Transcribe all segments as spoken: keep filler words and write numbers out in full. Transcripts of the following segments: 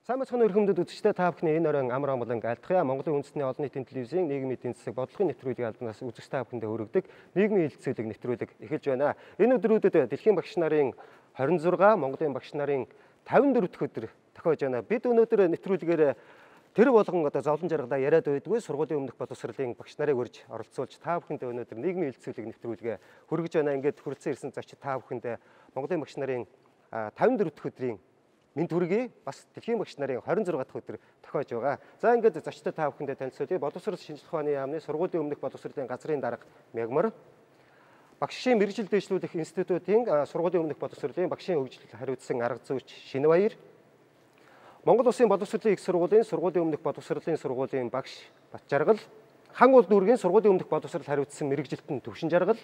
Сайн мэцхан өрхөмдөд үзэгчтэй та бүхний энэ оройн амар амгалан айлтгая. Монголын үндэсний олон нийтийн телевизийн нийгмийн эдийн засаг бодлогын нэвтрүүлгийн албанаас үзэгч та бүхэндээ хүргэдэг нийгмийн хэлэлцүүлэг нэвтрүүлэг эхэлж байна. Энэ өдрүүдэд дэлхийн багш нарын хорин зураг, Монголын багш нарын тавин дөрөв дэх өдөр тохиож байна. Бид өнөөдөр нэвтрүүлгээр тэр болгон одоо зовлон жаргалаа яриад байдгүй сургуулийн өмнөх боловсролын багш нарыг урьж оролцуулж та бүхэндээ өнөөдөр нийгмийн хэлэлцүүлэг нэвтрүүлгээ хүргэж байна. Ингээд хүрэлцэн ирсэн зочид та бүхэндээ Монголын багш нарын тавин дөрөв дэх өдрийн Минь түргий бас дэлхийн багш нарын хорин зураг дахь өдөр тохиож байгаа. За ингээд зочдод та бүхэндээ танилцуулъя. Боловсрол шинжилгээ ухааны яамны сургуулийн өмнөх боловсролын газрын дарга мягмар, багшийн мэргэжил дэвшлүүлэх институтын сургуулийн өмнөх боловсролын багшийн хөгжил хариуцсан арга зүйч Шинэбаяр, Монгол Улсын боловсролын их сургуулийн сургуулийн өмнөх боловсролын сургуулийн багш Батжаргал, хан улс дүүргийн сургуулийн өмнөх боловсрол хариуцсан мэргэжилтэн Төвшин Жаргал,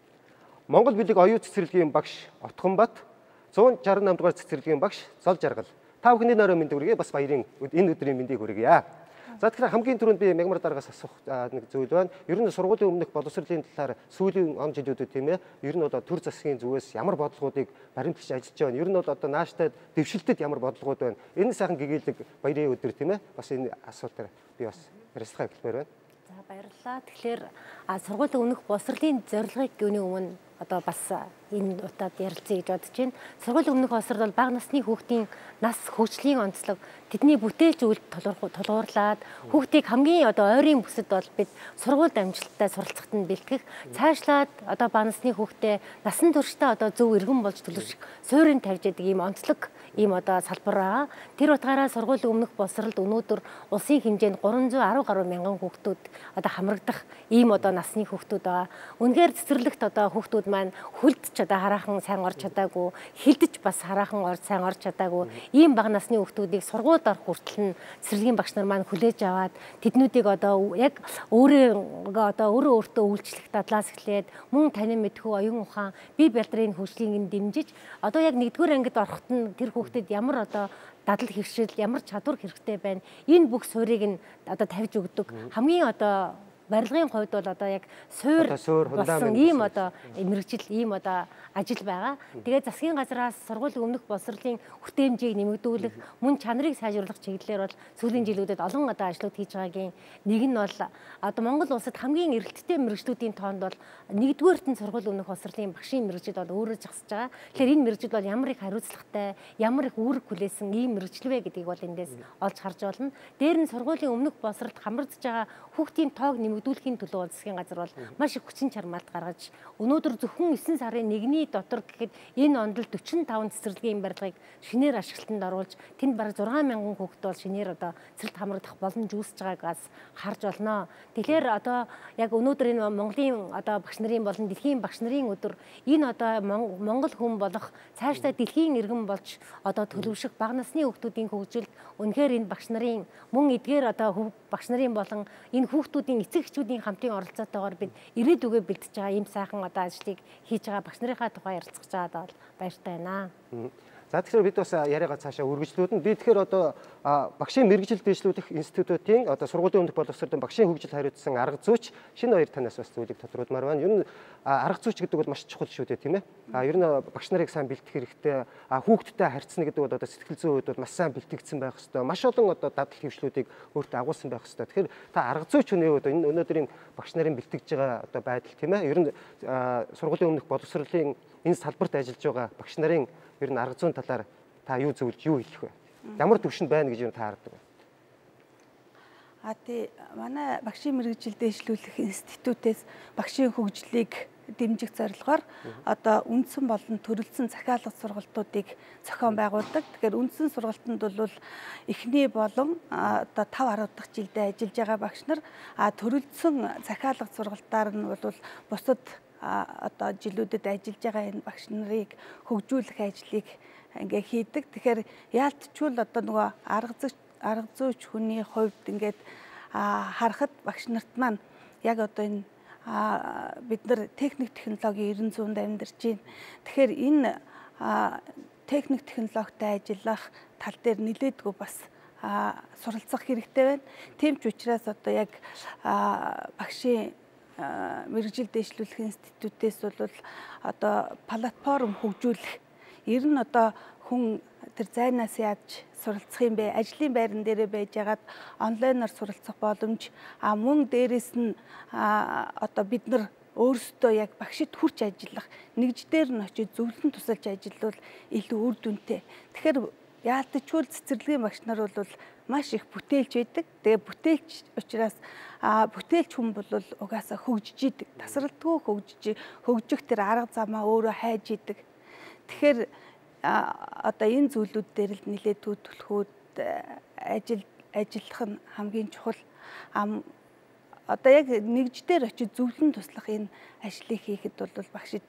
Монгол билег оюун цэцэрлэгийн багш Отгонбат, зуун шарсан нам дугаар цэцэрлэгийн багш Зол Жаргал. Та бүхний нөрөө мэнд хүргэе. Бас баярын энэ өдрийн мэндийг хүргье. За тэгэхээр хамгийн түрүүнд би мягмар дараагаас асуух нэг зүйл байна. Ер нь сургуулийн өмнөх боловсролын талаар сүүлийн он жилүүдэд тийм ээ. Ер нь одоо төр засгийн зүгээс ямар бодлогоодыг баримтлагч ажиллаж байгаа. Ер нь бол одоо нааштай дэвшилтэд ямар бодлогод байна. Энэ сайхан гэгээлэг баярын өдөр тийм ээ. Бас энэ асуултаар би бас ярилцлага хэлмээр байна. За баярлалаа. Тэгэхээр сургуулийн өмнөх боловсролын зорилгыг гүний өмнө одоо бас энэ удаад ярилцъя гэж бодож байна. Сургуулийн өмнөх боловсрол бол бага насны хүүхдийн нас хөгжлийн онцлог, тэдний бүтээлч үйлд тулгуурлаад хүүхдийг хамгийн одоо ойрын бүсэд бол бид сургуульд амжилттай суралцахад нь бэлтгэх, цаашлаад одоо бага насны хүүхдээ насан туршдаа одоо зөв иргэн болж төлөвшөх суурийг тавьж яадаг ийм онцлог ийм одоо салбар байгаа. Тэр утгаараа сургуулийн өмнөх боловсролд өнөөдөр улсын хэмжээнд гурван зуун арван гаруй мянган хүүхдүүд одоо хамрагдах ийм одоо насны хүүхдүүд байгаа. Үнэхээр цэцэрлэгт одоо хүүхдүүд маань хөлдч одоо хараахан сайн орж чадаагүй, хилдэж бас хараахан орж сайн орж чадаагүй ийм бага насны хүүхдүүдийг сургуульд орох хүртэл нь цэцэрлэгийн багш нар маань хүлээж аваад тэднүүдийг одоо яг өөрөө одоо өөрөө өөртөө үйлчлэх дадлаас эхлээд мөн танин мэдхүү оюун ухаан бие бэлтрийн хөгжлийг дэмжиж одоо яг нэгдүгээр ангид ороход нь тэр хүүхдэд ямар одоо дадал хэвшил, ямар чадвар хэрэгтэй байна. Энэ бүх суурийг нь одоо тавьж өгдөг. Хамгийн одоо барилгын хувьд бол одоо яг суур болсон ийм одоо мэргэжил ийм одоо ажил байгаа. Тэгээд засгийн газраас сургуулийн өмнөх боловсролын хүртээмжийг нэмэгдүүлэх, мөн чанарыг сайжруулах чиглэлээр бол сүүлийн жилүүдэд олон одоо ажлууд хийж байгаагийн нэг нь бол одоо Монгол улсад хамгийн эрэлттэй мэргэжлүүдийн тоонд бол нэгдүгээрт нь сургуулийн өмнөх боловсролын багшийн мэргэжил бол өөрөө зогсож байгаа. Тэгэхээр энэ мэргэжил бол ямар их хариуцлагатай, ямар их үүрэг хүлээсэн ийм мэргэжил вэ гэдгийг бол эндээс олж харж болно. Дээр нь сургуулийн өмнөх боловсролд хамрагдж байгаа хүүхдийн тоог нэмэгдүүлэхийн төлөө засгийн газар бол маш их хүчин чармаалт гаргаж өнөөдөр зөвхөн эсен сарын нэгний дотор гэхэд энэ онд л дөрвөн таван цэцэрлэгийн барилгыг шинээр ашиглалтанд оруулж тэнд бараг зургаан мянган хүүхэд бол шинээр одоо цэцэрлэгт хамрагдах боломж үүсэж байгаагаас харж болно. Тэгэхээр одоо яг өнөөдөр энэ Монголын одоо багш нарын болон дэлхийн багш нарын өдөр энэ одоо Монгол хүн болох цаашдаа дэлхийн иргэн болж одоо төлөвшөх бага насны хүүхдүүдийн хөгжилд үнэхээр энэ багш нарын мөн эдгээр одоо багш нарын болон энэ хүүхдүүдийн эцэг эхчүүдийн хамтын оролцоотойгоор бид ирээдүгөө бэлдэж байгаа ийм сайхан одоо ажлыг хийж байгаа багш нарынхаа тухай ярилцах чаад бол баяртай байна. За тэгэхээр бид бас яриагаа цаашаа үргэлжлүүлнэ. Би тэгэхээр одоо багшийн мэргэжил дэвшлүүлэх институтын одоо сургуулийн өмнөх боловсролын багшийн хөгжил хариуцсан арга зүйч Шинэбаяр танаас бас зүйлийг тодруулмаар байна. Ер нь арга зүйч гэдэг бол маш чухал шүү дээ, тийм ээ. А ер нь багш нарыг сайн бэлтгэх хэрэгтэй. А хүүхдтэй харьцна гэдэг бол одоо сэтгэл зүйн үед бол маш сайн бэлтгэгдсэн байх хэрэгтэй. Маш олон одоо дадал хөвшлүүдийг өөртөө агуулсан байх хэрэгтэй. Тэгэхээр та арга зүйч хүний үед энэ өнөөдрийн багш нарын бэлтгэж байгаа одоо байдал, тийм ээ. Ер нь сургуулийн өмнөх боловсролын энэ салбарт ажиллаж байгаа багш нарын ер нь арга зүйн талаар та юу зөвлөж юу хэлэх вэ? Ямар төвшөнд байна гэж юу таардаг вэ? А тий манай багшийн мэргэжил дэвшлүүлэх институтээс багшийн хөгжлийг дэмжих зорилгоор одоо үндсэн болон төрөлцсөн захиалга сургалтуудыг зохион байгуулдаг. Тэгэхээр үндсэн сургалтанд бол эхний болон одоо тав арав дахь жилдээ ажиллаж байгаа багш нар а төрөлцсөн захиалга сургалтаар нь бол бусад одоо жилүүдэд ажиллаж байгаа энэ багш нарыг хөгжүүлэх ажлыг ингээ хийдэг. Тэгэхээр яалтчгүй л одоо нөгөө арга зүйч арга зүйч хүний хувьд ингээд харахад багш нарт маань яг одоо энэ бид нар техник технологийн ерөн зуунд амьдарч байна. Тэгэхээр энэ техник технологитой ажиллах тал дээр нэлээдгүй бас суралцах хэрэгтэй байна. Тийм ч учраас одоо яг багшийн мэргэжил дэвшлүүлэх институтээс бол одоо платформ хөгжүүлэх ер нь одоо хүн тэр зайнаас яаж суралцах юм бэ? Ажлын байран дээрээ байж ягаад онлайнаар суралцах боломж, а мөн дээрэс нь одоо бид нар өөрсдөө яг багшид хүрч ажиллах, нэгждэр нь очиж зөвлөн тусалж ажиллавал илүү үр дүнтэй. Тэгэхээр яалтчгүй цэцэрлэгийн багш нар бол маш их бүтээлч байдаг. Тэгээ бүтээлч учраас бүтээлч хүн бол угаасаа хөгжиж идэг. Тасралтгүй хөгжиж, хөгжих тэр арга замаа өөрөө хайж идэг. Тэгэхээр одоо энэ зүйлүүд дээр л нэлээд төлөвлөхүүд ажил ажиллах нь хамгийн чухал. Одоо яг нэгждэр очиж зөвлөн туслах энэ ажлыг хийхэд бол багшид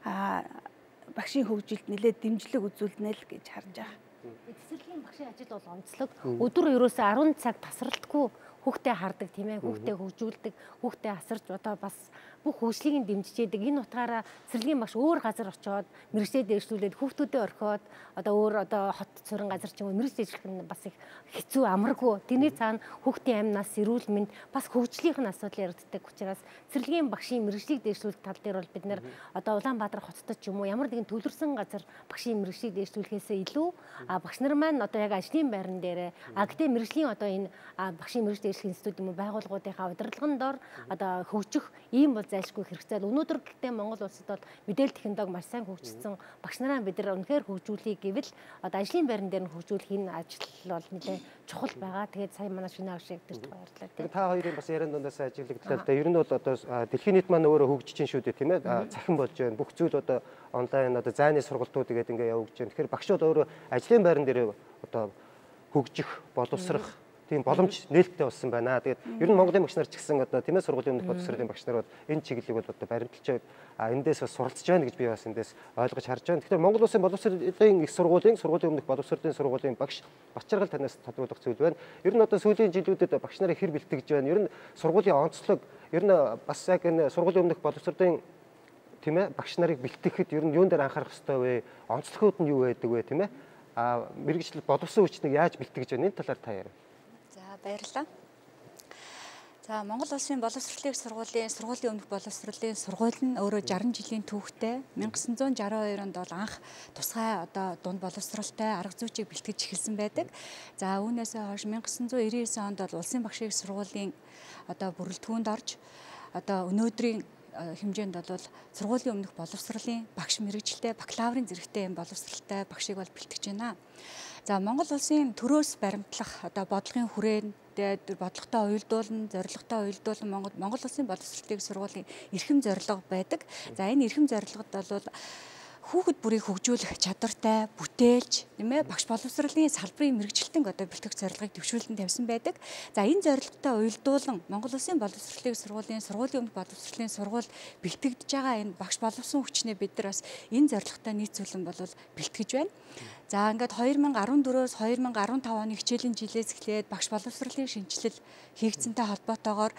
багшийн хөгжилд нэлээд дэмжлэг үзүүлнэ л гэж харж байгаа. Цэцэрлэгийн багшийн ажил бол онцлог. Өдөр ерөөсөө арван цаг тасралтгүй хүүхдээ хардаг тийм ээ, хүүхдээ хөгжүүлдэг, хүүхдээ асарч одоо бас бүх хөгжлийг дэмжиж яадаг. Энэ утгаараа цэцэрлэгийн багш өөр газар очиод мэрэгчээ дээшлүүлээд хүүхдүүдэд орхиод одоо өөр одоо хот цорын газар ч юм уу мэрэгч ажиллах нь бас их хэцүү амаргүй. Тэрний цаана хүүхдийн амь нас, эрүүл мэнд бас хөгжлийн асуудал яригддаг учраас цэцэрлэгийн багшийн мэрэгчлийг дээшлүүлэх тал дээр бол бид нэр одоо Улаанбаатар хотод ч юм уу ямар нэгэн төлөрсөн газар багшийн мэрэгчлийг дээшлүүлэхээс илүү а багш нар маань одоо яг ажлын байран дээрээ а гэтээ мэрэгжлийн одоо энэ багшийн мэрэгч дээшлэх институт юм уу байгууллагуудынхаа удирдлагын дор одоо хөгжих ийм бол зайлшгүй хэрэгцээ. Өнөөдөр гэхдээ Монгол улсад бол мэдээлэл технологи маш сайн хөгжсөн. Багш нараа бид нар үнэхээр хөгжүүлэх гэвэл одоо ажлын байран дээр нь хөгжүүлэх энэ ажил бол нэлээд чухал байгаа. Тэгээд сая манай шинэ авшиг дээр тухай ярьлаа. Тэгээд та хоёрын бас ярианд дундаас ажиглагдлаа л да. Ер нь бол одоо дэлхийн нийт маань өөрөө хөгжиж чинь шүү дээ тийм ээ. Цахим болж байна. Бүх зүйл одоо онлайн одоо зайны сургалтууд гэдэг ингээ явагдаж байна. Тэгэхээр багшууд өөрөө ажлын байран дээр одоо хөгжих, боловсрох тийм боломж нээлттэй болсон байна. Тэгээд ер нь Монголын багш нар ч гэсэн одоо тийм ээ сургуулийн өмнөх боловсролын багш нар бол энэ чиглэлийг бол одоо баримталж а эндээс бас суралцж байна гэж би бас эндээс ойлгож харж байна. Тэгэхээр Монгол Улсын боловсролын их сургуулийн, сургуулийн өмнөх боловсролын сургуулийн багш Батчаргал танаас тодруулах зүйл байна. Ер нь одоо сүүлийн жилүүдэд багш нарыг хэр бэлтгэж байна. Ер нь сургуулийн онцлог, ер нь бас яг энэ сургуулийн өмнөх боловсролын тийм ээ багш нарыг бэлтгэхэд ер нь юун дээр анхаарах хэрэгтэй вэ? Онцлогуд нь юу байдаг вэ тийм ээ? А мэргэжил боловсон хүчнийг яаж бэлтгэж байна? Энэ талаар та ярив. Баярлалаа. За Монгол Улсын боловсролын сургуулийн сургуулийн өмнөх боловсролын сургууль нь өөрөө шарсан жилийн түүхтэй. мянга дзюсан шарсан хоёр онд бол анх тусгай одоо дунд боловсролтой арга зүйчийг бэлтгэж эхэлсэн байдаг. За үүнээс хойш мянга дзюсан девяносто девять онд бол Улсын багшийн сургуулийн одоо бүрэлдэхүүнд орж одоо өнөөдрийн хэмжээнд бол сургуулийн өмнөх боловсролын багш мэргэжилтэй бакалаврын зэрэгтэй юм боловсролтой багшийг бол бэлтгэж байна. За Монгол Улсын төрөөс баримтлах одоо бодлогын хүрээнд бодлоготой уялдуулна, зорилготой уялдуулна Монгол Монгол Улсын боловсролын сургуулийн эрхэм зорилго байдаг. За энэ эрхэм зорилгод бол хүүхэд бүрийг хөгжүүлэх чадвартай, бүтээлч, тийм ээ, багш боловсролын салбарын мэрэгжилтэн одоо бэлтгэх зорилгыг төвшүүлэн тавьсан байдаг. За энэ зорилготой уялдуулан Монгол Улсын боловсролын сургуулийн сургуулийн өмнөх боловсролын сургууль бэлтгэж байгаа энэ багш боловсон хүчнээ бид нар бас энэ зорилготой нийцүүлэн бол бэлтгэж байна. За ингээд хоёр мянга арван дөрвөөс хоёр мянга арван таван оны хичээлийн жилээс эхлээд багш боловсролын шинжилэл хийгдсэнтэй холбоотойгоор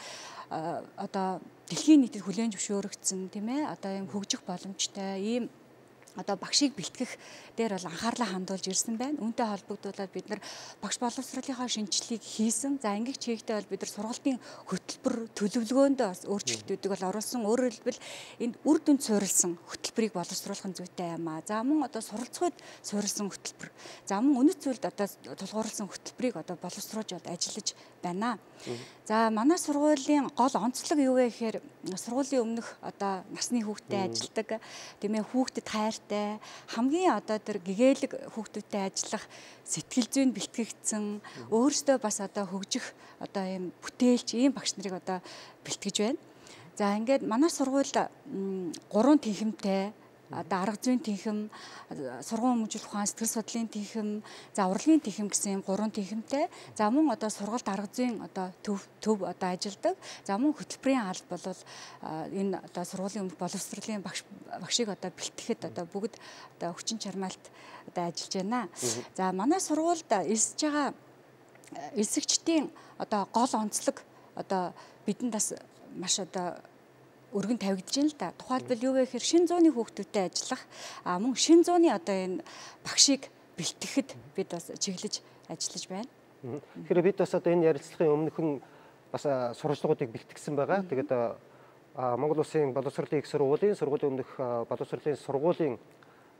одоо дэлхийн нийтэд хүлээн зөвшөөрөгдсөн, тийм ээ, одоо ийм хөгжих боломжтой ийм одоо багшийг бэлтгэх дээр бол анхаарлаа хандуулж ирсэн байна. Үүнтэй холбогдуулаад бид нар багш боловсролынхаа шинжилгээг хийсэн. За ингээд чигтээ бол бид нар сургалтын хөтөлбөр төлөвлөгөөндөө бас өөрчлөлтүүдийг бол оруулсан. Өөрөөр хэлбэл энэ үр дүнд суурилсан хөтөлбөрийг боловсруулах нь зүйтэй юм аа. За мөн одоо суралцахуйд суурилсан хөтөлбөр. За мөн үнэт зүйлд одоо тулгуурласан хөтөлбөрийг одоо боловсруулж бол ажиллаж байна. За манай сургуулийн гол онцлог юу вэ гэхээр сургуулийн өмнөх одоо насны хүүхдэд ажилладаг, тийм ээ, хүүхдэд хайртай, хамгийн одоо тэр гэгээлэг хүүхдүүдтэй ажиллах сэтгэл зүйн бэлтгэгдсэн, өөрөөсөө бас одоо хөгжих одоо ийм бүтээлч ийм багш нарыг одоо бэлтгэж байна. За ингээд манай сургуульд гурван тэнхимтэй одоо арга зүйн тэнхим, сургууль хүмүүжил ухаан, сэтгэл судлалын тэнхим, за урлагийн тэнхим гэсэн юм гурван тэнхимтэй. За мөн одоо сургалт арга зүйн одоо төв төв одоо ажилдаг. За мөн хөтөлбөрийн алба бол энэ одоо сургуулийн өмнөх боловсролын багш багшийг одоо бэлтгэхэд одоо бүгд одоо хүчин чармаалт одоо ажиллаж байна. За манай сургуульд элсэж байгаа элсэгчдийн одоо гол онцлог одоо бидэнд бас маш одоо өргөн тавигдж байна л да. Тухайлбал юу вэ гэхээр шин зууны хүүхдүүдтэй ажиллах, а мөн шин зууны одоо энэ багшийг бэлтгэхэд бид бас чиглэж ажиллаж байна. Тэгэхээр бид бас одоо энэ ярилцлагын өмнөхөн бас сурвалжлагуудыг бэлтгэсэн байгаа. Тэгээд Монгол Улсын боловсролын их сургуулийн, сургуулийн өмнөх боловсролын сургуулийн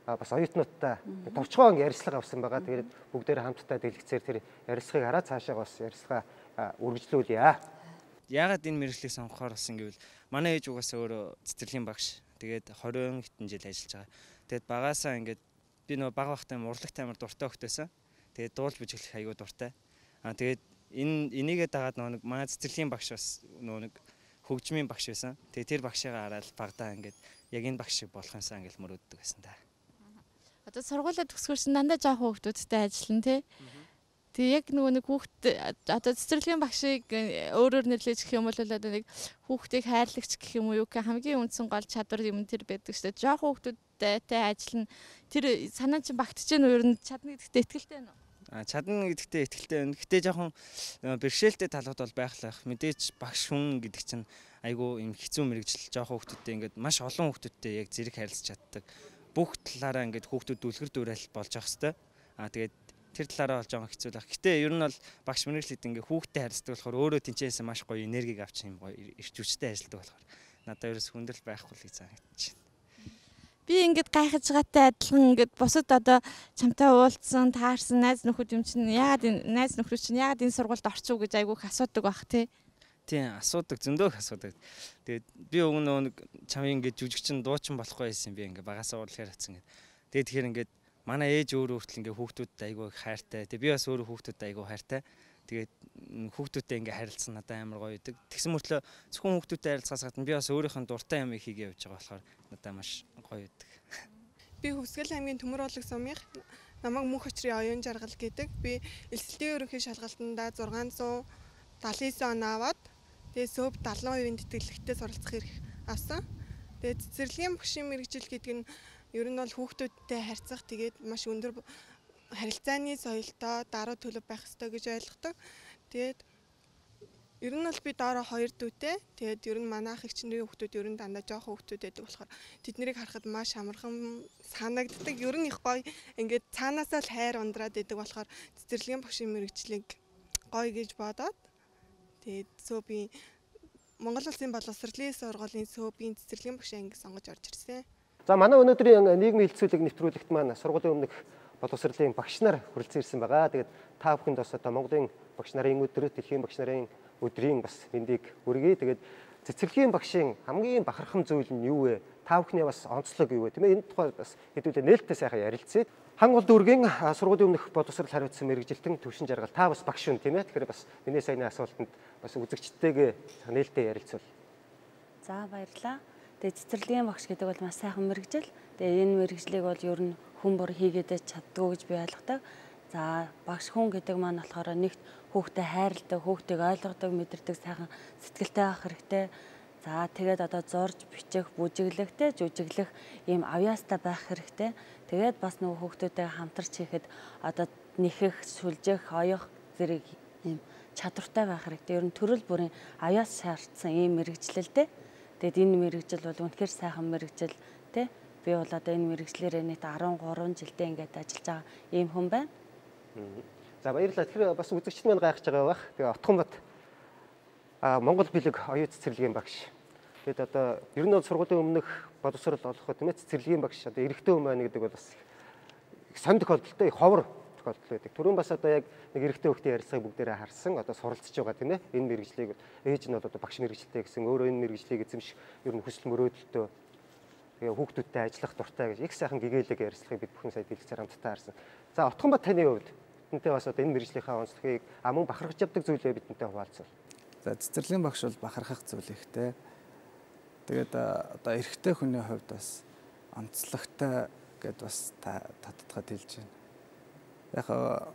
бас оюутнуудтай товчхон ярилцлага авсан байгаа. Тэгээд бүгдээр хамтдаа дэлгэцээр тэр ярилцлагыг хараад цаашаа бас ярилцлага үргэлжлүүлье. Яагаад энэ мэргэжлийг сонгохоор болсон гэвэл манай ээж угаасаа өөрөө цэцэрлэгийн багш. Тэгээд двадцать хэдэн жил ажиллаж байгаа. Тэгээд багаасаа ингээд би нөгөө бага бахтай урлагтай амар дуртай хөхтэйсэн. Тэгээд дуулж бүжиглэх аягүй дуртай. Аа тэгээд энэ энийгээ дагаад нөгөө манай цэцэрлэгийн багш бас нөгөө нэг хөгжмийн багш байсан. Тэгээд тэр багшигаа хараад багадаа ингээд яг энэ багш шиг болох юмсан гэж мөрөөддөг байсан та. Одоо сургуулаа төгсгөрсөн дандаа жоохон хүүхдүүдтэй ажиллана тий. Тэг яг нөгөө нэг хүүхд одоо цэцэрлэгийн багшийг өөрөөр нэрлэж гэх юм бол одоо нэг хүүхдийг хайрлагч гэх юм уу юу гэх хамгийн үндсэн гол чадвар юм тэр байдаг шүү дээ. Жоохон хүүхдүүдтэй ажиллана. Тэр санаа чинь багтж гэнэ уу ер нь чадна гэдэгтээ итгэлтэй байна уу? А чадна гэдэгтээ итгэлтэй байна. Гэтэ жоохон бэрхшээлтэй талууд бол байхлах. Мэдээж багш хүн гэдэг чинь айгүй юм хэцүү мэрэгжил жоохон хүүхдүүдтэй ингээд маш олон хүүхдүүдтэй яг зэрэг харилцаж чаддаг. Бүх талаараа ингээд хүүхдүүд дүлгэр дуурайл болж явах хэвээр. А тэгээд тэр талаараа бол жоохон хэцүү байх. Гэтэ ер нь бол багш мэрэгчлээд ингээ хүүхдтэй харилцдаг болохоор өөрөө тэнцээсэн маш гоё энергийг авч юм гоё ирч хүчтэй ажилладаг болохоор надад ерөөс хүндрэл байхгүй л гэж санагдчих. Би ингээд гайхаж байгаатай адилхан ингээд бусад одоо чамтай уулзсан, таарсан найз нөхөд юм чинь яагаад энэ найз нөхрөө чинь яагаад энэ сургуульд орчих уу гэж айгүйх асуудаг бах тий. Тийм асуудаг зөндөөх асуудаг. Тэгээд би өгнө нэг чамын ингээд жүжигчин дуучин болохгүй байсан би ингээ багасаа уурлахаар хатсан гэдэг. Тэгээд тэгэхээр ингээд манай ээж өөрөө хүртэл ингээ хүүхдүүдтэй айгүй хайртай. Тэгээ би бас өөрөө хүүхдүүдтэй айгүй хайртай. Тэгээд хүүхдүүдтэй ингээ харилцсан надад амар гоё идэг. Тэгсэн мөртлөө зөвхөн хүүхдүүдтэй харилцахаас гадна би бас өөрийнхөө дуртай юм хийгээ явж байгаа болохоор надад маш гоё идэг. Би Хүсгэл аймгийн Төмөр урлаг сумын намайг мөнх очрын оюун жаргал гэдэг. Би элсэлтийн ерөнхий шалгалтанда зургаан зуун далайн девять он аваад тэгээ сөв долоон хувийн тэтгэлэгтээ суралцах хэрэг авсан. Тэгээд цэцэрлэгийн багшийн мэргэжил гэдэг нь ер нь бол хүүхдүүдтэй харьцах тэгээд маш өндөр харилцааны соёлтой даруй төлөв байх ёстой гэж ойлгодог. Тэгээд ер нь бол би доороо хоёр дүүтэй. Тэгээд ер нь манай ах эгчнэрийн хүүхдүүд ер нь дандаа жоохон хүүхдүүд байдаг болохоор тэднийг харахад маш амархан санагддаг. Ер нь их гоё ингээд цаанаасаа л хайр ундраад байдаг болохоор цэцэрлэгийн багшийн мэргэжлийг гоё гэж бодоод тэгээд сөө би Монгол Улсын боловсролын сургуулийн сөөбийн цэцэрлэгийн багшийн анги сонгож орж ирсэн. За манай өнөөдрийн нийгмийн хэлэлцүүлэг нэвтрүүлэгт маань Сургуулийн өмнөх боловсролын багш нар хүрэлцэн ирсэн байгаа. Тэгээд та бүхэнд бас одоо Монголын багш нарын өдөр, дэлхийн багш нарын өдрийн бас мэндийг хүргэе. Тэгээд цэцэрлэгийн багшийн хамгийн бахархам зүйл нь юу вэ? Та бүхний бас онцлог юу вэ? Тийм ээ, энэ тухай бас хэдүүлээ нээлттэй сайхан ярилцъя. Хангул дүүргийн Сургуулийн өмнөх боловсрол хариуцсан мэрэгжилтэн төвшин жаргал та бас багш хүн тийм ээ. Тэгэхээр бас миний саяны асуултанд бас үзэгчтэйгээ нээлттэй ярилцвал. За баярлалаа. Тэгээ цэцэрлэгийн багш гэдэг бол маш сайхан мэрэгжил. Тэгээ энэ мэрэгжлийг бол ер нь хүн бүр хийгээд чаддгүй гэж би ойлгодог. За багш хүн гэдэг маань болохоор нэгт хүүхдэд хайрладаг, хүүхдийг ойлгодог, мэдэрдэг сайхан сэтгэлтэй байх хэрэгтэй. За тэгээд одоо зурж, бичих, бүжиглэх, тэ жүжиглэх ийм авьяастай байх хэрэгтэй. Тэгээд бас нөгөө хүүхдүүдтэй хамтарч хийхэд одоо нэхэх, сүлжих, оёх зэрэг ийм чадвартай байх хэрэгтэй. Ер нь төрөл бүрийн авьяас шаардсан ийм мэрэгжлэлтэй. Тэгээд энэ мэрэгжил бол үнэхээр сайхан мэрэгжил тий. Би бол одоо энэ мэрэгжлэрээ нийт арван гурван жилдээ ингээд ажиллаж байгаа ийм хүн байна. За баярлалаа. Тэгэхээр бас үзэгчд маань гайхаж байгаа байх. Тэгээ Отгонбат а Монгол бэлэг оюун цэцэрлэгийн багш. Тэгэд одоо ер нь бол сургуулийн өмнөх боловсрол олоход тийм ээ цэцэрлэгийн багш одоо эрэгтэй хүн байна гэдэг бол бас сонь тохиолдолтой ховор тохиолдол байдаг. Түрүүн бас одоо яг нэг эрэгтэй хүүхдийн ярилцлагыг бүгдээрээ харсан. Одоо суралцж байгаа тийм ээ. Энэ мэрэгжлийг ээж нь одоо багш мэрэгжилтэй гэсэн өөрөө энэ мэрэгжлийг эзэмших ер нь хүсэл мөрөөдөлтөө тэгээ хүүхдүүдтэй ажиллах дуртай гэж их сайхан гэгээлэг ярилцлагыг бид бүхэн сая дэлгэцээр хамтдаа харсан. За Отгонбат таны хувьд бидэнтэй бас одоо энэ мэрэгжлийнхаа онцлогийг амун бахархаж явдаг зүйлээ бидэнтэй хуваалцвал. За цэцэрлэгийн багш бол бахархах зүйл ихтэй. Тэгээд одоо эрэгтэй хүний хувьд бас онцлогтой гэд бас та татдагад хэлж байна. Яг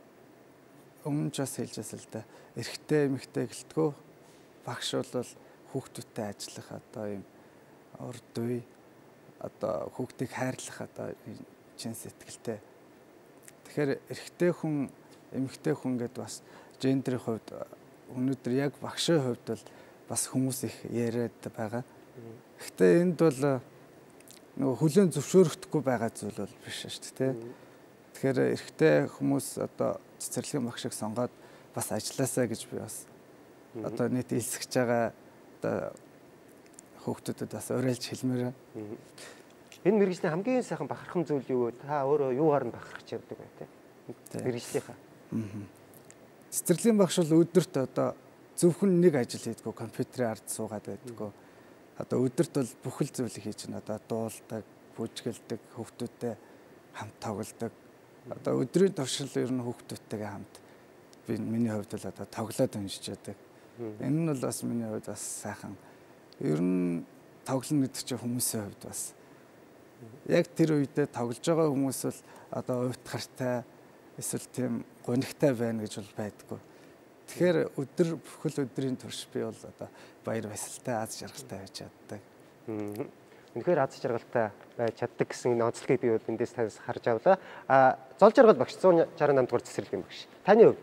өмнө ч бас хэлжсэн л да. Эрэгтэй эмэгтэй гэлтгөө багш бол хүүхдүүдтэй ажиллах одоо юм урд үе одоо хүүхдийг хайрлах одоо чин сэтгэлтэй. Тэгэхээр эрэгтэй хүн эмэгтэй хүн гэд бас гендрийн хувьд өнөөдөр яг багшийн хувьд бол бас хүмүүс их яриад байгаа. Гэхдээ энд бол нөгөө хүлээн зөвшөөрөхдөггүй байгаа зүйл бол биш шүү дээ. Тэгэхээр эрэгтэй хүмүүс одоо цэцэрлэгийн багшийг сонгоод бас ажилласаа гэж би бас одоо нийт илсгэж байгаа одоо хүүхдүүдэд бас уриалж хэлмээр. Энэ мэргэжлийн хамгийн сайхан бахархам зүйл юу вэ? Та өөрөө юугаар нь бахархаж явдаг вэ те? Мэргэжлийнхаа. Цэцэрлэгийн багш бол өдөрт одоо зөвхөн нэг ажил хийдэггүй, компьютерийн ард суугаад байдаггүй. Одоо өдөрт бол бүхэл зүйлийг хийж байна. Одоо дуулдаг, бүжгэлдэг, хүүхдүүдтэй хамт тоглодог. Одоо өдрийн туршил ер нь хүүхдүүдтэйгээ хамт би миний хувьд бол одоо тоглоод уншиж яадаг. Энэ нь бол бас миний хувьд бас сайхан. Ер нь тоглоно гэдэг чинь хүмүүсийн хувьд бас яг тэр үедээ тоглож байгаа хүмүүс бол одоо уйтгартай эсвэл тийм гонигтай байна гэж бол байдаггүй. Тэгэхээр өдөр бүхэл өдрийн турш би бол одоо баяр баясгалтай аз жаргалтай байж чаддаг. Үнэхээр аз жаргалтай байж чаддаг гэсэн онцлогийг би бол эндээс танаас харж авлаа. А зол жаргал багш зуун шаран намд дугаар цэцэрлэгийн багш. Таны хувьд?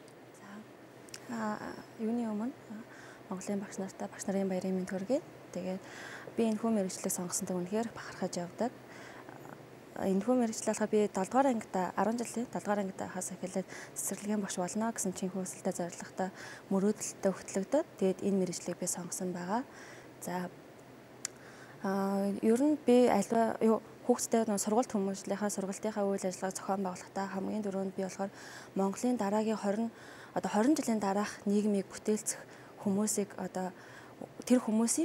За а юуны өмнө Монголын багш нартай багш нарын баярын мэнд хүргэе. Тэгээд би энэ хүү мэргэжлийг сонгосонтой үнэхээр бахархаж явдаг. Энэ хүү мэргэжлээ болохоор би долоо дугаар ангида арван жилийн долоо дугаар ангида хаас эхлээд цэцэрлэгийн багш болно гэсэн чинь хөөсөлтөд зорилготой мөрөөдөлтөд хөтлөгдөд. Тэгээд энэ мэргэжлийг би сонгосон байгаа. За а ер нь би альва юу хүүхдтэй сургуульд хүмүүжлийнхаа сургалтынхаа үйл ажиллагааг зохион байгуулахдаа хамгийн дөрөнд би болохоор Монголын дараагийн двадцать одоо двадцать жилийн дараах нийгмийг бүтээлцэх хүмүүсийг одоо тэр хүмүүсийн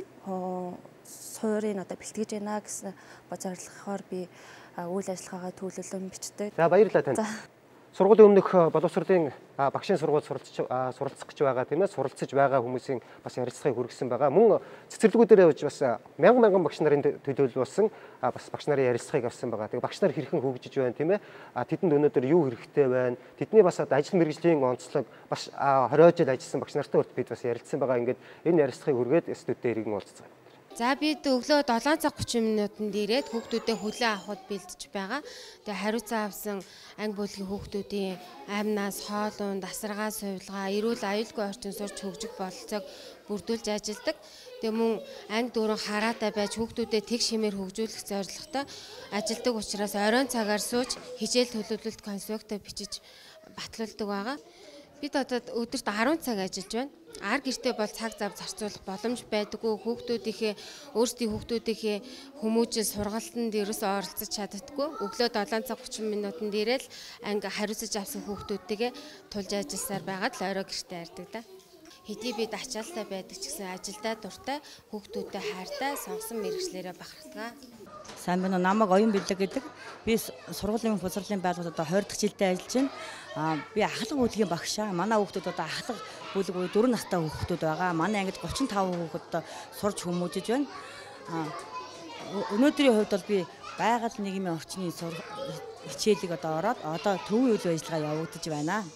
суурийг одоо бэлтгэж байна гэсэн зорилгоор би үйл ажиллагаагаа төлөвлөн бичдэг. За баярлалаа танд. Сургуулийн өмнөх боловсролын багшийн сургууль суралцах гэж байгаа тийм ээ суралцж байгаа хүмүүсийн бас ярилцлагыг хүргэсэн байгаа. Мөн цэцэрлэгүүдээр явж бас мянган мянган багш нарын төлөвлөсөн бас багш нарын ярилцлагыг авсан байгаа. Тэгээ багш нар хэрхэн хөгжиж байна тийм ээ. Тэдэнд өнөөдөр юу хэрэгтэй байна? Тэдний бас ажил мэргэжлийн онцлог бас двадцать жил ажилласан багш нартай урт бид бас ярилцсан байгаа. Ингээд энэ ярилцлагыг хүргээд студенттэй иргэн уулзцгаая. За бид өглөө долоон цаг тридцать минутанд ирээд хүүхдүүдэд хүлээн авахд бэлдэж байгаа. Тэгээ хариуцаа авсан анги бүлгийн хүүхдүүдийн амнаас, хоол унд, асаргаа, сувилгаа, эрүүл аюулгүй орчин сурч хөгжих бололцоог бүрдүүлж ажилладаг. Тэгээ мөн анги дүүрэн хараатай байж хүүхдүүдэд тэг шимээр хөгжүүлэх зорилготой ажилладаг учраас оройн цагаар сууж хичээл төлөвлөлт конспектоо бичиж батлуулдаг байгаа. Бид одоо өдөрт арван цаг ажиллаж байна. Ар гэртээ бол цаг зав зарцуулах боломж байдаггүй. Хүүхдүүдийнхээ өөрсдийн хүүхдүүдийнхээ хүмүүжил сургалтанд ерөөсөө оролцож чаддаггүй. Өглөө долоон цаг тридцать минутанд ирээл анги хариуцаж авсан хүүхдүүдтэйгээ тулж ажилласаар байгаад л орой гэртээ хардаг да. Хэдий бид ачаалтай байдаг ч гэсэн ажилдаа дуртай, хүүхдүүдтэй хайртай, сонгосон мэргэжлэрээ бахархдаг. Сайн байна уу? Намайг Оюн Бэлэг гэдэг. Би сургуулийн боловсролын байгууллагад одоо двадцать дахь жилдээ ажиллаж байна. Аа би ахлах бүлгийн багшаа. Манай хүүхдүүд одоо ахлах бүлэг үе дөрвөн настай хүүхдүүд байгаа. Манай ангид тридцать и пять хүүхэд одоо сурж хүмүүжиж байна. Аа өнөөдрийн хувьд бол би байгаль нийгмийн орчны хичээлийг одоо ороод одоо төвийн үйл ажиллагаа явагдаж байна.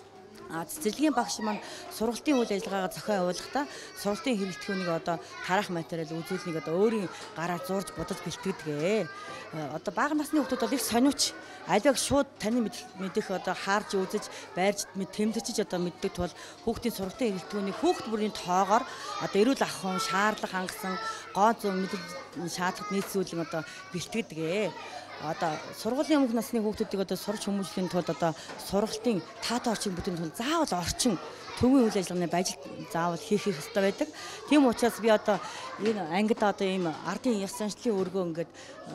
А цэцэрлэгийн багш маань сургалтын үйл ажиллагаагаа зохион явуулахдаа сургалтын хэрэглэтгүүнийг одоо тараах материал үзүүлнийг одоо өөрийн гараар зурж бодож бэлтгэдэг. Одоо бага насны хүүхдүүд бол их сониуч аливааг шууд таны мэдэх одоо хаарж үзэж байрж тэмдэрчиж одоо мэддэг тул хүүхдийн сургалтын хэрэглэтгүүнийг хүүхд бүрийн тоогоор одоо эрүүл ахуйн шаардлага хангасан гоо зүүн мэдээлэл шаардлагад нийцүүлэн одоо бэлтгэдэг. Одоо сургуулийн өмнөх насны хүүхдүүдийг одоо сурч хүмүүжлийн тулд одоо сургалтын таатай орчин бүтээхийн тулд заавал орчин төвийн үйл ажиллагааны бажил заавал хийх хэрэгтэй байдаг. Тийм учраас би одоо энэ ангид одоо ийм ардын ёс заншлын өргөө ингээд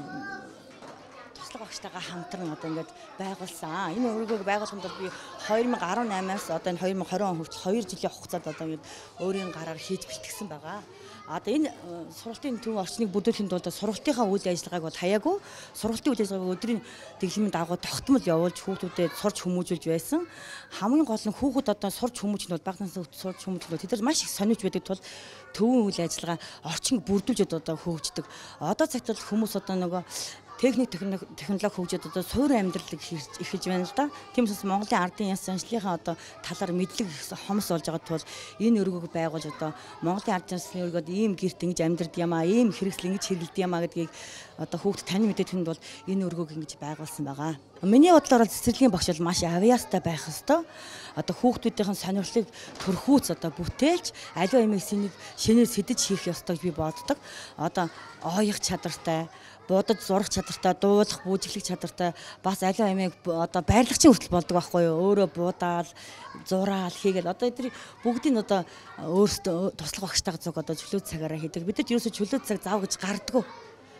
туслах багштайгаа хамтран одоо ингээд байгуулсан. Энэ өргөөг байгуулахад бол би two thousand eighteen-аас одоо энэ twenty twenty он хүртэл two жилийн хугацаанд одоо ингээд өөрийн гараар хийж бэлтгэсэн байгаа. Одоо энэ сургалтын төв орчныг бүрдүүлэхэд бол сургалтынхаа үйл ажиллагааг бол хаяагүй сургалтын үйл ажиллагааг өдрийн дэглэмийн дагуу тогтмол явуулж хүүхдүүдэд сурч хүмүүжүүлж байсан. Хамгийн гол нь хүүхэд одоо сурч хүмүүжих нь бол бага насны хүүхэд сурч хүмүүжих нь тэд нар маш их сониуч байдаг тул төвийн үйл ажиллагаа орчинг бүрдүүлж одоо хөгждөг. Одоо цагт бол хүмүүс одоо нөгөө техник технологи хөгжөөд одоо суурин амьдралыг эхэлж байна л да. Тийм учраас Монголын ардын яс заншлийнхаа одоо талаар мэдлэг хомс болж байгаа тул энэ өргөөг байгуулж одоо Монголын ардын заншлын өргөөд ийм гэрт ингэж амьдрд юм аа, ийм хэрэгсэл ингэж хэрэглэд юм аа гэдгийг одоо хүүхд тань мэдээд хүнд бол энэ өргөөг ингэж байгуулсан байгаа. Миний бодлоор цэцэрлэгийн багш бол маш авьяастай байх ёстой. Одоо хүүхдүүдийн сонирхлыг төрхүүц одоо бүтээлж аливаа юмыг сэнийг шинээр сэтэж хийх ёстой гэж би боддог. Одоо оёх чадвартай, будаж зурах чадвартай, дуулах, бүжиглэх чадвартай бас аливаа юмыг одоо байрлагчийн хүртэл болдог байхгүй юу? Өөрөө буудаал, зураал хийгээл одоо эдгээр бүгдийг одоо өөрсдөө туслах багштайгаа зүг одоо чөлөө цагаараа хийдэг. Бид нар ерөөсөө чөлөө цаг заав гэж гардггүй.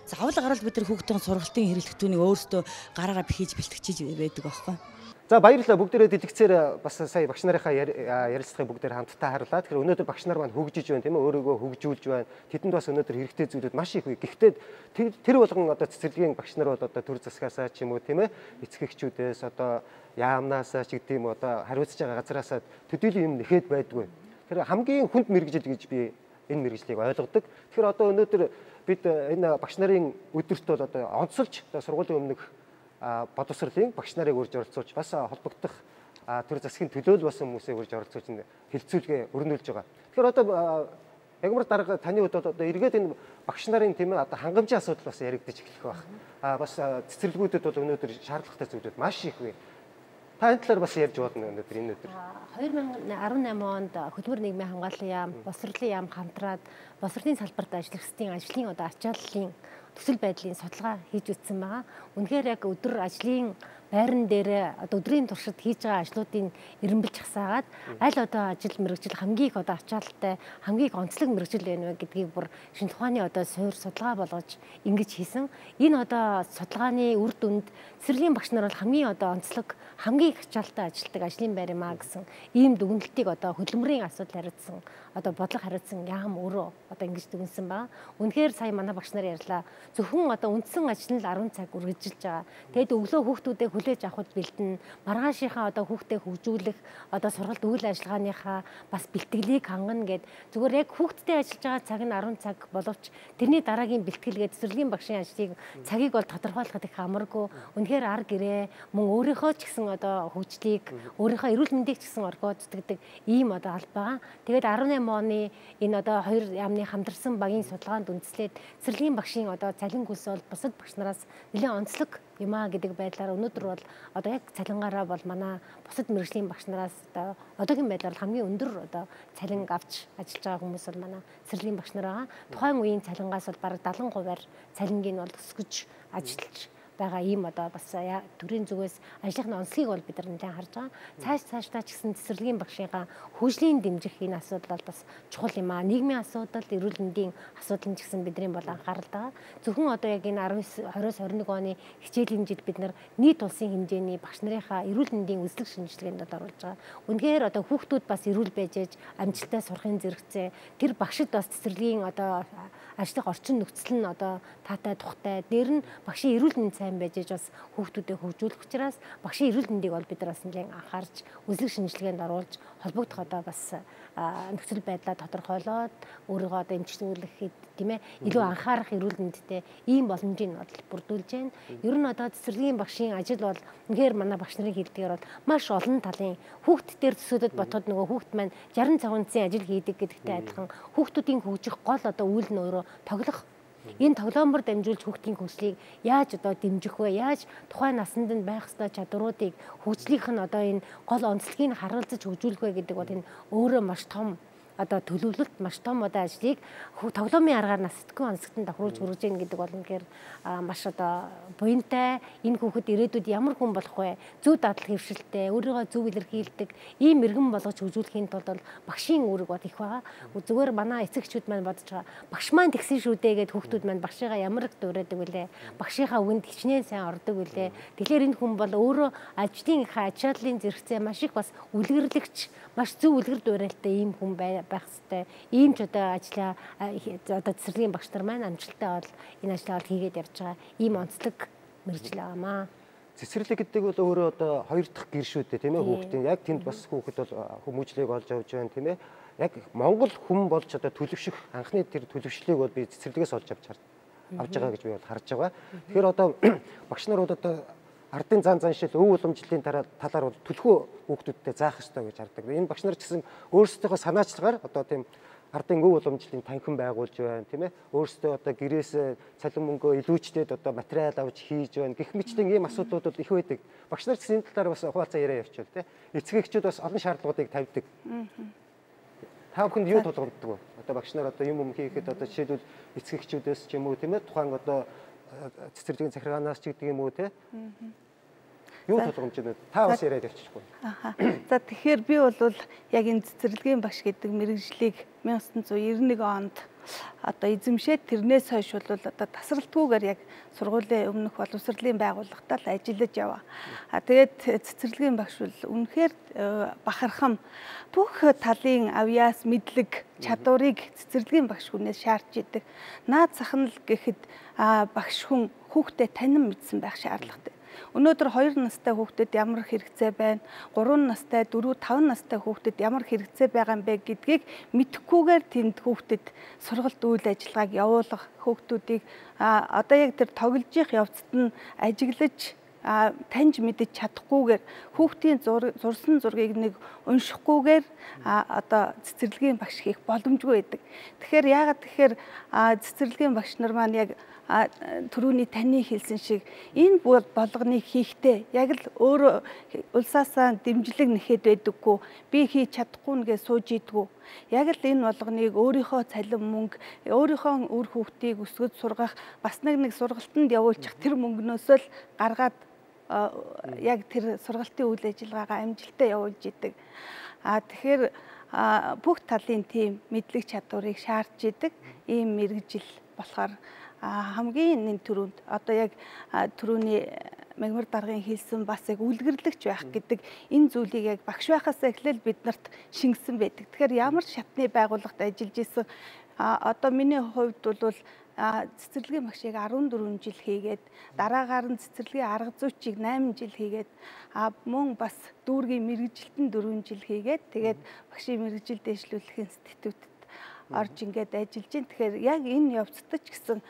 заавал гараад бид нар хүүхдийн сургалтын хэрэглэгтүүнийг өөрсдөө гараараа бихиж бэлтгэж байдаг байхгүй. За баярлалаа бүгдээрээ дэлгэцээр бас сая багш нарынхаа ярилцлагыг бүгдээр хамтдаа харлаа. Тэгэхээр өнөөдөр багш нар маань хөгжиж байна тийм ээ өөрийгөө хөгжүүлж байна. Тэдэнд бас өнөөдөр хэрэгтэй зүйлүүд маш их бий. Гэхдээ тэр болгон одоо цэцэрлэгийн багш нар бол одоо төр засгаасаа ч юм уу тийм ээ эцэгчүүдээс одоо яамнаасаа ч гэдэг юм одоо хариуцж байгаа газраасаа төдийлөн юм нэхэд байдгүй. Тэгэхээр хамгийн хүнд мэрэгжил гэж би энэ мэрэгжлийг ойлгодог. Тэгэхээр одоо өнөөдөр бид энэ багш нарын өдөрт бол одоо онцолж сургуулийн өмнөх боловсролын багш нарыг урьж оролцуулж бас холбогдох төр засгийн төлөөлөл басан хүмүүсийг урьж оролцуулж хэлэлцүүлгээ өрнүүлж байгаа. Тэгэхээр одоо ягмар дарга таны хувьд бол одоо эргээд энэ багш нарын тийм ээ одоо хангамжийн асуудал бас яригдчих эхлэх байх. А бас цэцэрлэгүүдэд бол өнөөдөр шаардлагатай зүйлүүд маш их бий. Та энэ талаар бас ярьж байна өнөөдөр энэ өдөр. хоёр мянган арван найман онд хөдөлмөр нийгмийн хамгааллын яам, боловсролын яам хамтраад боловсролын салбарт ажиллагчдын ажлын одоо ачааллын төсөл байдлын судалгаа хийж үтсэн байгаа. Үнэхээр яг өдөр ажлын байран дээр одоо өдрийн туршид хийж байгаа ажлуудын эренбэлж хасаагаад аль одоо ажил мэргэжил хамгийн их одоо ачаалттай хамгийн их онцлог мэргэжил байна вэ гэдгийг бүр шинэ тухааны одоо суур судалгаа болгож ингэж хийсэн. Энэ одоо судалгааны үр дүнд цэцэрлэгийн багш нар бол хамгийн одоо онцлог хамгийн их ачаалттай ажилтдаг ажлын байр юм а гэсэн ийм дүгнэлтийг одоо хөдөлмөрийн асуудал хариуцсан одоо бодлого хариуцсан яам өөрөө одоо ингэж дүгнсэн байгаа. Үнэхээр сая манай багш нар ярьлаа. Зөвхөн одоо үндсэн ажил нь арван цаг үргэлжилж байгаа. Тэгэд өглөө хүүхдүүдээ хүлээж авахд бэлдэн маргаашийнхаа одоо хүүхдээ хөгжүүлэх одоо сургалт үйл ажиллагааныхаа бас бэлтгэлийг хангана гэд зүгээр яг хүүхдтэй ажиллаж байгаа цаг нь арван цаг боловч тэрний дараагийн бэлтгэлгээд цэцэрлэгийн багшийн ажлыг цагийг бол тодорхойлоход их амаргүй. Үнэхээр ар гэрээ мөн өөрийнхөө ч гэсэн одоо хөгжлийг өөрийнхөө эрүүл мэндийг ч гэсэн оргоцддаг ийм одоо алба байгаа. Тэгээд арван найман оны энэ одоо хоёр яамны хамтарсан багийн судалгаанд үндэслээд цэцэрлэгийн багшийн одоо цалин хөлс бол бусад багш нараас нэлээд онцлог юм а гэдэг байдлаар өнөөдөр бол одоо яг цалингаараа бол манай бусад мэргэжлийн багш нараас одоо одоогийн байдлаар хамгийн өндөр одоо цалин авч ажиллаж байгаа хүмүүс бол манай цэцэрлэгийн багш нар байгаа. Тухайн үеийн цалингаас бол бараг дагалан хувиар цалингийн бол өсгөж ажиллаж байгаа ийм одоо бас төрийн зүгээс ажлын онцлогийг бол бид нар нэлээд харж байгаа. Цааш цаашдаа ч гэсэн цэцэрлэгийн багшийнхаа хөгжлийн дэмжих энэ асуудал бол бас чухал юм аа. Нийгмийн асуудал, эрүүл мэндийн асуудал нь ч гэсэн бидний бол анхаарал байгаа. Зөвхөн одоо яг энэ двадцать тwenty-one оны хичээл хэмжээд бид нар нийт улсын хэмжээний багш нарынхаа эрүүл мэндийн үзлэг шинжилгээнд оруулж байгаа. Үнэхээр одоо хүүхдүүд бас эрүүл байж ээж амжилттай сурахын зэрэгцээ тэр багшид бас цэцэрлэгийн одоо ажлын орчин нөхцөл нь одоо таатай тухтай. Дээр нь багшийн эрүүл мэнд сайн байж ээж бас хүүхдүүдэд хөгжүүлэх учраас багшийн эрүүл мэндийг бол бид нар бас нэлээд анхаарч үзлэг шинжилгээнд оруулж холбогдох одоо бас нөхцөл байдлаа тодорхойлоод өөрийгөө одоо эмчилүүлэхэд тийм ээ илүү анхаарах эрүүл мэндтэй ийм боломжийг бол бүрдүүлж байна. Ер нь одоо цэцэрлэгийн багшийн ажил бол үнэхээр манай багш нарын хэлдгээр бол маш олон талын хүүхд дээр төсөөлөд ботход нөгөө хүүхд маань sixty цагийн ажил хийдэг гэдэгтэй адилхан хүүхдүүдийн хөгжих гол одоо үйл нь өөрөө тоглох. Энэ тоглоомор дамжуулж хүүхдийн хөгжлийг яаж одоо дэмжих вэ? Яаж тухайн насанд нь байх ёстой чадваруудыг хөгжлийнх нь одоо энэ гол онцлогийг харуулж хөгжүүлэх вэ гэдэг бол энэ өөрөө маш том одоо төлөвлөлт маш том одоо ажлыг тоглоомын аргаар нас сэтгэн онцлогтод давхруулж хүргэж гин гэдэг бол үнэхээр маш одоо буянтай энэ хүүхэд ирээдүйд ямар хүн болох вэ? Зөв дадал хэвшилтэй, өөрийгөө зөв илэрхийлдэг ийм мэрэгэн болгож хөгжүүлэхийн тулд бол багшийн үүрэг бод их байгаа. Зүгээр манай эцэгчүүд маань бодож байгаа. Багш маань тэгсэн шүү дээ гэд хүүхдүүд маань багшигаа ямар их дуурайдаг вүлээ? Багшийнхаа үгэнд хичнээн сайн ордог вүлээ? Тэгэхээр энэ хүн бол өөрөө ажлын их ачааллын зэрэгцээ маш их бас үлгэрлэгч, маш зөв үлгэр дуурайлтай ийм хүн бай байх ёстой. Ийм ч одоо ажлаа одоо цэцэрлэгийн багш нар маань амжилттай бол энэ ажлаа бол хийгээд явж байгаа. Ийм онцлог мэргэжил байгаамаа. Цэцэрлэг гэдэг бол өөрөө одоо хоёр дахь гэр шүү дээ тийм ээ хүүхдийн. Яг тэнд бас хүүхэд бол хүмүүжлийг олж авч байна тийм ээ. Яг Монгол хүн болж одоо төлөвшөх анхны тэр төлөвшлийг бол би цэцэрлэгээс олж авч авч байгаа гэж би бол харж байгаа. Тэгэхээр одоо багш нар бол одоо ардын зан заншил өв уламжлалын талаар бол төлхөө хүүхдүүдтэй заах ёстой гэж хардаг. Энэ багш нар ч гэсэн өөрсдийнхөө санаачлагаар одоо тийм ардын өв уламжлалын танхим байгуулж байна тийм ээ. Өөрсдөө одоо гэрээс цалин мөнгөө илүүчдээд одоо материал авч хийж байна. Гэх мэтлэн ийм асуудлууд бол их байдаг. Багш нар ч гэсэн энэ талаар бас хуваалцаа яриа явуучвал тийм. Эцэгчүүд бас олон шаардлагуудыг тавьдаг. Та бүхэнд юу тулгамддаг вэ? Одоо багш нар одоо юм юм хийхэд одоо жишээлбэл эцэгчүүдээс ч юм уу тийм ээ тухайн одоо цэцэрлэгийн захиргаанаас ч гэдэг юм уу те. Юу тулгамж вэ? Та бас яриад явчихгүй. Аха. За тэгэхээр би бол яг энэ цэцэрлэгийн багш гэдэг мэргэжлийг 천ix девяносто one онд одоо эзэмшээд тэрнээс хойш бол одоо тасралтгүйгээр яг сургуулийн өмнөх боловсролын байгууллагатаа л ажиллаж яваа. А тэгээд цэцэрлэгийн багш бол үнэхээр бахархам бүх талын авьяас мэдлэг чадварыг цэцэрлэгийн багш хүнээс шаардж идэг. Наад захнал гэхэд багш хүн хүүхдэд танин мэдсэн байх шаардлагатай. Өнөөдөр хоёр настай хүүхдэд ямар хэрэгцээ байна, гурван настай, дөрвөн, таван настай хүүхдэд ямар хэрэгцээ байгаа юм бэ гэдгийг мэдэхгүйгээр тэнд хүүхдэд сургалт үйл ажиллагааг явуулах, хүүхдүүдийг одоо яг тэр тоглож их явцад нь ажиглаж таньж мэдэж чадахгүйгээр хүүхдийн зурсан зургийг нэг уншихгүйгээр одоо цэцэрлэгийн багш хийх боломжгүй байдаг. Тэгэхээр яагаад тэгэхээр цэцэрлэгийн багш нар маань яг түрүүний таны хэлсэн шиг энэ болгоныг хийхдээ яг л өөрөө улсаасаа дэмжлэг нэхэд байдаггүй, би хийж чадахгүй нэгэ сууж идэггүй. Яг л энэ болгоныг өөрийнхөө цалин мөнгө, өөрийнхөө үр хүүхдийг өсгөж сургах, бас нэг нэг сургалтанд явуулчих тэр мөнгнөөс л гаргаад яг тэр сургалтын үйл ажиллагаагаа амжилттай явуулж идэг. А тэгэхээр бүх талын тийм мэдлэг чадварыг шаардж идэг ийм мэргэжил болохоор хамгийн энэ төрөнд одоо яг түрүүний Мягмар даргын хэлсэн бас яг үлгэрлэгч байх гэдэг энэ зүйлийг яг багш байхаас эхлээл бид нарт шингэсэн байдаг. Тэгэхээр ямар шатны байгууллагт ажиллаж исэн одоо миний хувьд бол цэцэрлэгийн багшийг арван дөрвөн жил хийгээд дараагаар нь цэцэрлэгийн арга зүйчийг найман жил хийгээд мөн бас дүүргийн мэргэжилтэн дөрвөн жил хийгээд тэгээд багшийн мэргэжил дэвшлүүлэх институтад орж ингээд ажиллаж байна. Тэгэхээр яг энэ явцдаа ч гэсэн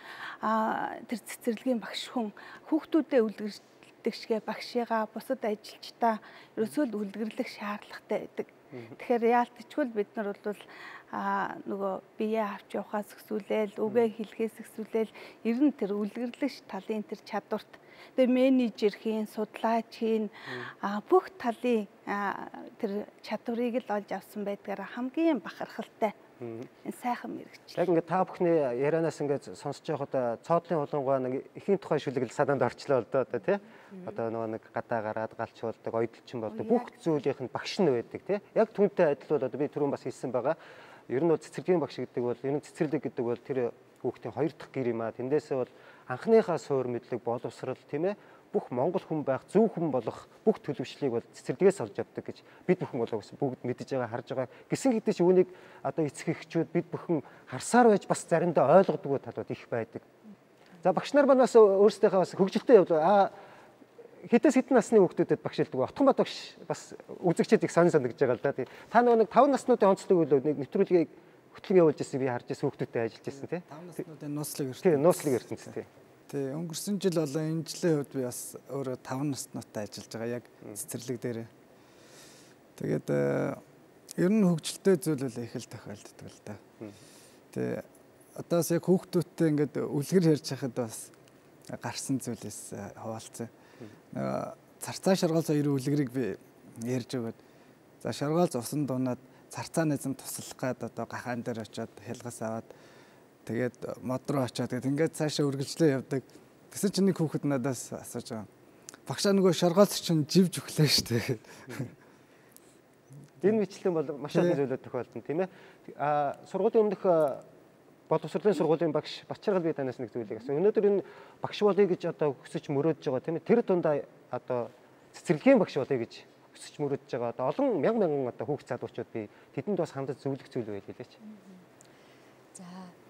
тэр цэцэрлэгийн багш хүн хүүхдүүдэд үлгэрдэг шигэ багшигаа бусад ажилчдаа ерөөсөө л үлгэрлэх шаардлагатай байдаг. Тэгэхээр яалтчгүй бид нар бол а нөгөө бие авч явахаас өсвөлээл үгээ хэлхээс өсвөлээл ер нь тэр үлгэрлэгч талын тэр чадварт тэгээ менежер хийн, судлаач хийн бүх талын тэр чадварыг л олж авсан байдгаараа хамгийн бахархалтай энэ сайхан мэрэгчлээ. Яг ингээд та бүхний ярианаас ингээд сонсож байхад цоодлын улангуй нэг ихийн тухай шүлэг санаанд орчлоо л доо одоо тий. Одоо нөгөө нэг гадаа гараад галчуулдаг, ойдлчин болдог бүх зүйлийнх нь багш нь байдаг тий. Яг түүнтэй адил бол одоо би түрүүн бас хэлсэн байгаа. Ер нь бол цэцэрлэгийн багш гэдэг бол ер нь цэцэрлэг гэдэг бол тэр хүүхдийн хоёр дахь гэр юм аа. Тэндээсээ бол анхныхаа суур мэдлэг, боловсрол тийм ээ бүх монгол хүн байх, зөв хүн болох бүх төлөвшлийг бол цэцэрлэгээс олж авдаг гэж бид бүхэн бол бүгд мэдэж байгаа, харж байгаа. Гэсэн хэдий ч үүнийг одоо эцэг эхчүүд бид бүхэн харсаар байж бас заримдаа ойлгодгүй талууд их байдаг. За багш нар манаас өөрсдийнхээ бас хөгжилтэй явдал аа хитээс хитэн насны хүүхдүүдэд багшилдаг. Отхон бат багш бас үзэгчид их сонь санагдж байгаа л да. Та нөгөө нэг таван наснуудын онцлог үл нэг нэвтрүүлгийг хөтлөн явуулж ирсэн, би харж ирсэн хүүхдүүдтэй ажиллаж ирсэн тий. таван наснуудын нууцлаг ертөнц. Тий, нууцлаг ертөнц тий. Тий, өнгөрсөн жил болоо энэ жилийн хувьд би бас өөрөө таван наснуудтай ажиллаж байгаа яг цэцэрлэг дээр. Тэгээд ер нь хөгжилтэй зүйл бол их л тохиолддог л да. Тий, одоос яг хүүхдүүдтэй ингээд үлгэр ярьж хахад бас гарсан зүйлээс хаваалцсан. Царцаа шаргаал соёрын үлгэрийг би ярьж өгöd. За шаргаал усан дуунаад царцаанизм туслах гад одоо гахаан дээр очиод хэлгас аваад тэгээд мод руу очиод тэгээд ингээд цаашаа үргэлжлээ явдаг. Тэгсэн чинь нэг хүүхэд надаас асууж байгаа. Багшаа нөгөө шаргаалч чинь живж өглөө штэ. Энэ мэтлэн бол маш олон зүйлүүд тохиолдно тийм ээ. А сургуулийн өмнөх боловсролын сургуулийн багш Бачаргал би танаас нэг зүйлийг асуу. Өнөөдөр энэ багш болъё гэж одоо хүсэж мөрөөдж байгаа тийм ээ. Тэр дундаа одоо цэцэрлэгийн багш болъё гэж хүсэж мөрөөдж байгаа. Одоо олон мянган мянган одоо хүүхд залуучууд би тэдэнд бас хандаж зөвлөх зүйл байл хэлээч. За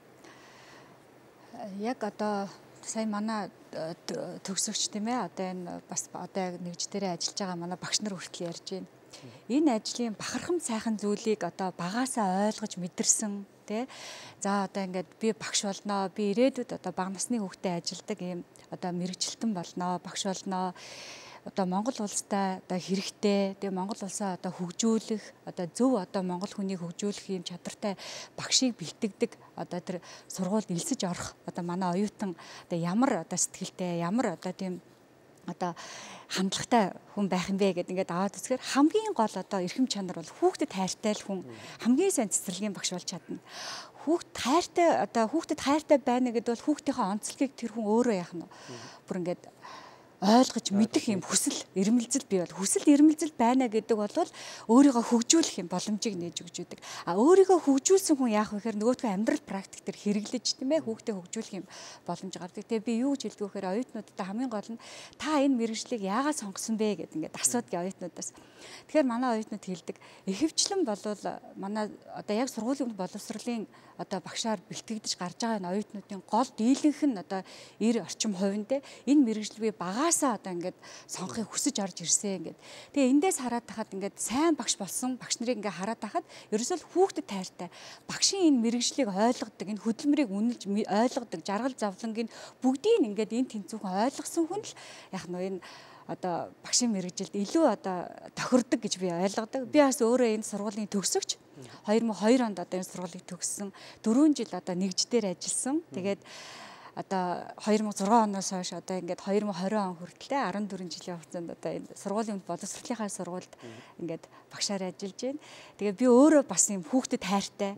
яг одоо сая манай төгсөгч тийм ээ одоо энэ бас одоо яг нэгж дээрээ ажиллаж байгаа манай багш нар хүртэл ярьж байна. Энэ ажлын бахархам сайхан зүйлийг одоо багаасаа ойлгож мэдэрсэн тий. За одоо ингээд би багш болноо, би ирээдүйд одоо бага насны хүүхдэд ажилдаг ийм одоо мэрэгчлэлтэн болноо, багш болноо. Одоо Монгол улстай одоо хэрэгтэй, тэгээ Монгол улсаа одоо хөгжүүлэх, одоо зөв одоо монгол хүнийг хөгжүүлэх ийм чадвартай багшийг бэлтгэдэг одоо тэр сургуульд элсэж орох одоо манай оюутан одоо ямар одоо сэтгэлтэй, ямар одоо тийм одоо хандлагатай хүн байх юм бэ гэдэг ингээд аваад үзэхээр хамгийн гол одоо эрхэм чанар бол хүүхдэд хайртай л хүн хамгийн сайн цэцэрлэгийн багш болж чадна. Хүүхд хайртай одоо хүүхдэд хайртай байна гэдэг бол хүүхдийнхээ онцлогийг тэр хүн өөрөө яах нь. Бүр ингээд ойлгож мэдэх юм хүсэл эрмэлзэл бий бол хүсэл эрмэлзэл байна гэдэг бол өөрийгөө хөгжүүлэх юм боломжийг нээж өгч үүдэг. А өөрийгөө хөгжүүлсэн хүн яах вэ гэхээр нөгөөдгөө амьдрал практик дээр хэрэглэж тийм ээ хүүхдээ хөгжүүлэх юм боломж гардаг. Тэгээ би юу гэж хэлдэг вэ гэхээр оюутнуудад хамгийн гол нь та энэ мэргэжлийг яагаад сонгосон бэ гэдэг ингээд асуудаг оюутнуудаас. Тэгэхээр манай оюутнууд хэлдэг ихэвчлэн болвол манай одоо яг сургуулийн боловсролын одоо багшаар бэлтгэгдэж гарч байгаа энэ оюутнуудын гол дийлэнх нь одоо эр орчим хувинд энэ мэргэжил би багаасаа одоо ингээд сонгохыг хүсэж орж ирсэн ингээд. Тэгээ эндээс хараад тахад ингээд сайн багш болсон багш нарыг ингээд хараад тахад ерөөсөө хүүхдэд тайртай багшийн энэ мэргэжлийг ойлгодог энэ хөдөлмөрийг үнэлж ойлгодог жаргал завлангийн бүгдийг ингээд энэ тэнцвүүхэн ойлгосон хүн л яг нь энэ одоо багшийн мэргэжилд илүү одоо тохирдог гэж би ойлгодог. Би бас өөрөө энэ сургуулийн төгсөгч хоёр мың и хоёр онд одоо энэ сургуулийг төгссөн. дөрвөн жил одоо нэгждээр ажилласан. Тэгээд одоо хоёр мың и зургаан оноос хойш одоо ингээд хоёр мың и двадцать он хүртэл арван дөрвөн жилийн хугацаанд одоо энэ сургуулийн боловсролынхаа сургуульд ингээд багшаар ажиллаж байна. Тэгээд би өөрөө бас юм хүүхдэд хайртай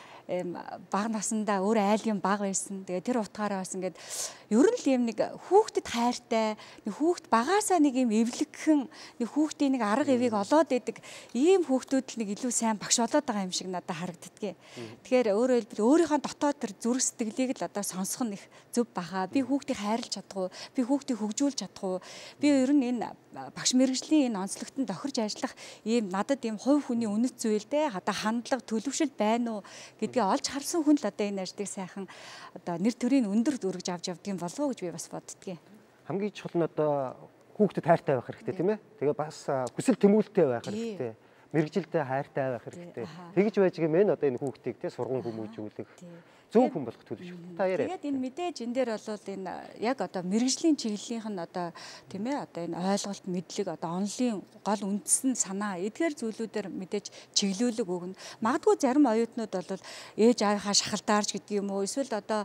бага насандаа өөр айлын бага байсан. Тэгээ тэр утгаараа бас ингээд ер нь л юм нэг хүүхдэд хайртай, нэг хүүхд багаасаа нэг юм эвлэгхэн, нэг хүүхдийн нэг арга эвийг олоод идэг ийм хүүхдүүд л нэг илүү сайн багш болоод байгаа юм шиг надад харагддгийг. Тэгэхээр өөрөөр хэлбэл өөрийнхөө дотоод тэр зүрх сэтгэлийг л одоо сонсох нь их зөв баха. Би хүүхдийг хайрлаж чадах уу? Би хүүхдийг хөгжүүлж чадах уу? Би ер нь энэ багш мэргэжлийн энэ онцлогтод тохирж ажиллах ийм надад ийм хувь хүний үнэт зүйл те одоо хандлага төлөвшил байна уу гэдгийг олж харсан хүн л одоо энэ ажлыг сайхан одоо нэр төрийн өндөр дүргэж авч явдгийн болов уу гэж би бас боддгийн. Хамгийн чухал нь одоо хүүхдэд хайртай байх хэрэгтэй тийм ээ. Тэгээ бас хүсэл тэмүүлэлтэй байх хэрэгтэй. Мэргэжилтэй хайртай байх хэрэгтэй. Тэгж байж гэмээр одоо энэ хүүхдийг те сургууль хүмүүжүүлэх зөв хүн болох төлөвшөлт. Та яриа. Тэгээд энэ мэдээж энэ дээр бол энэ яг одоо мэргэжлийн чиглэлийнх нь одоо тийм ээ одоо энэ ойлголт мэдлэг одоо онлын гол үндсэн санаа эдгээр зүйлүүдээр мэдээж чиглүүлэг өгнө. Магадгүй зарим оюутнууд бол ээж аавынхаа шахалтаарч гэдэг юм уу эсвэл одоо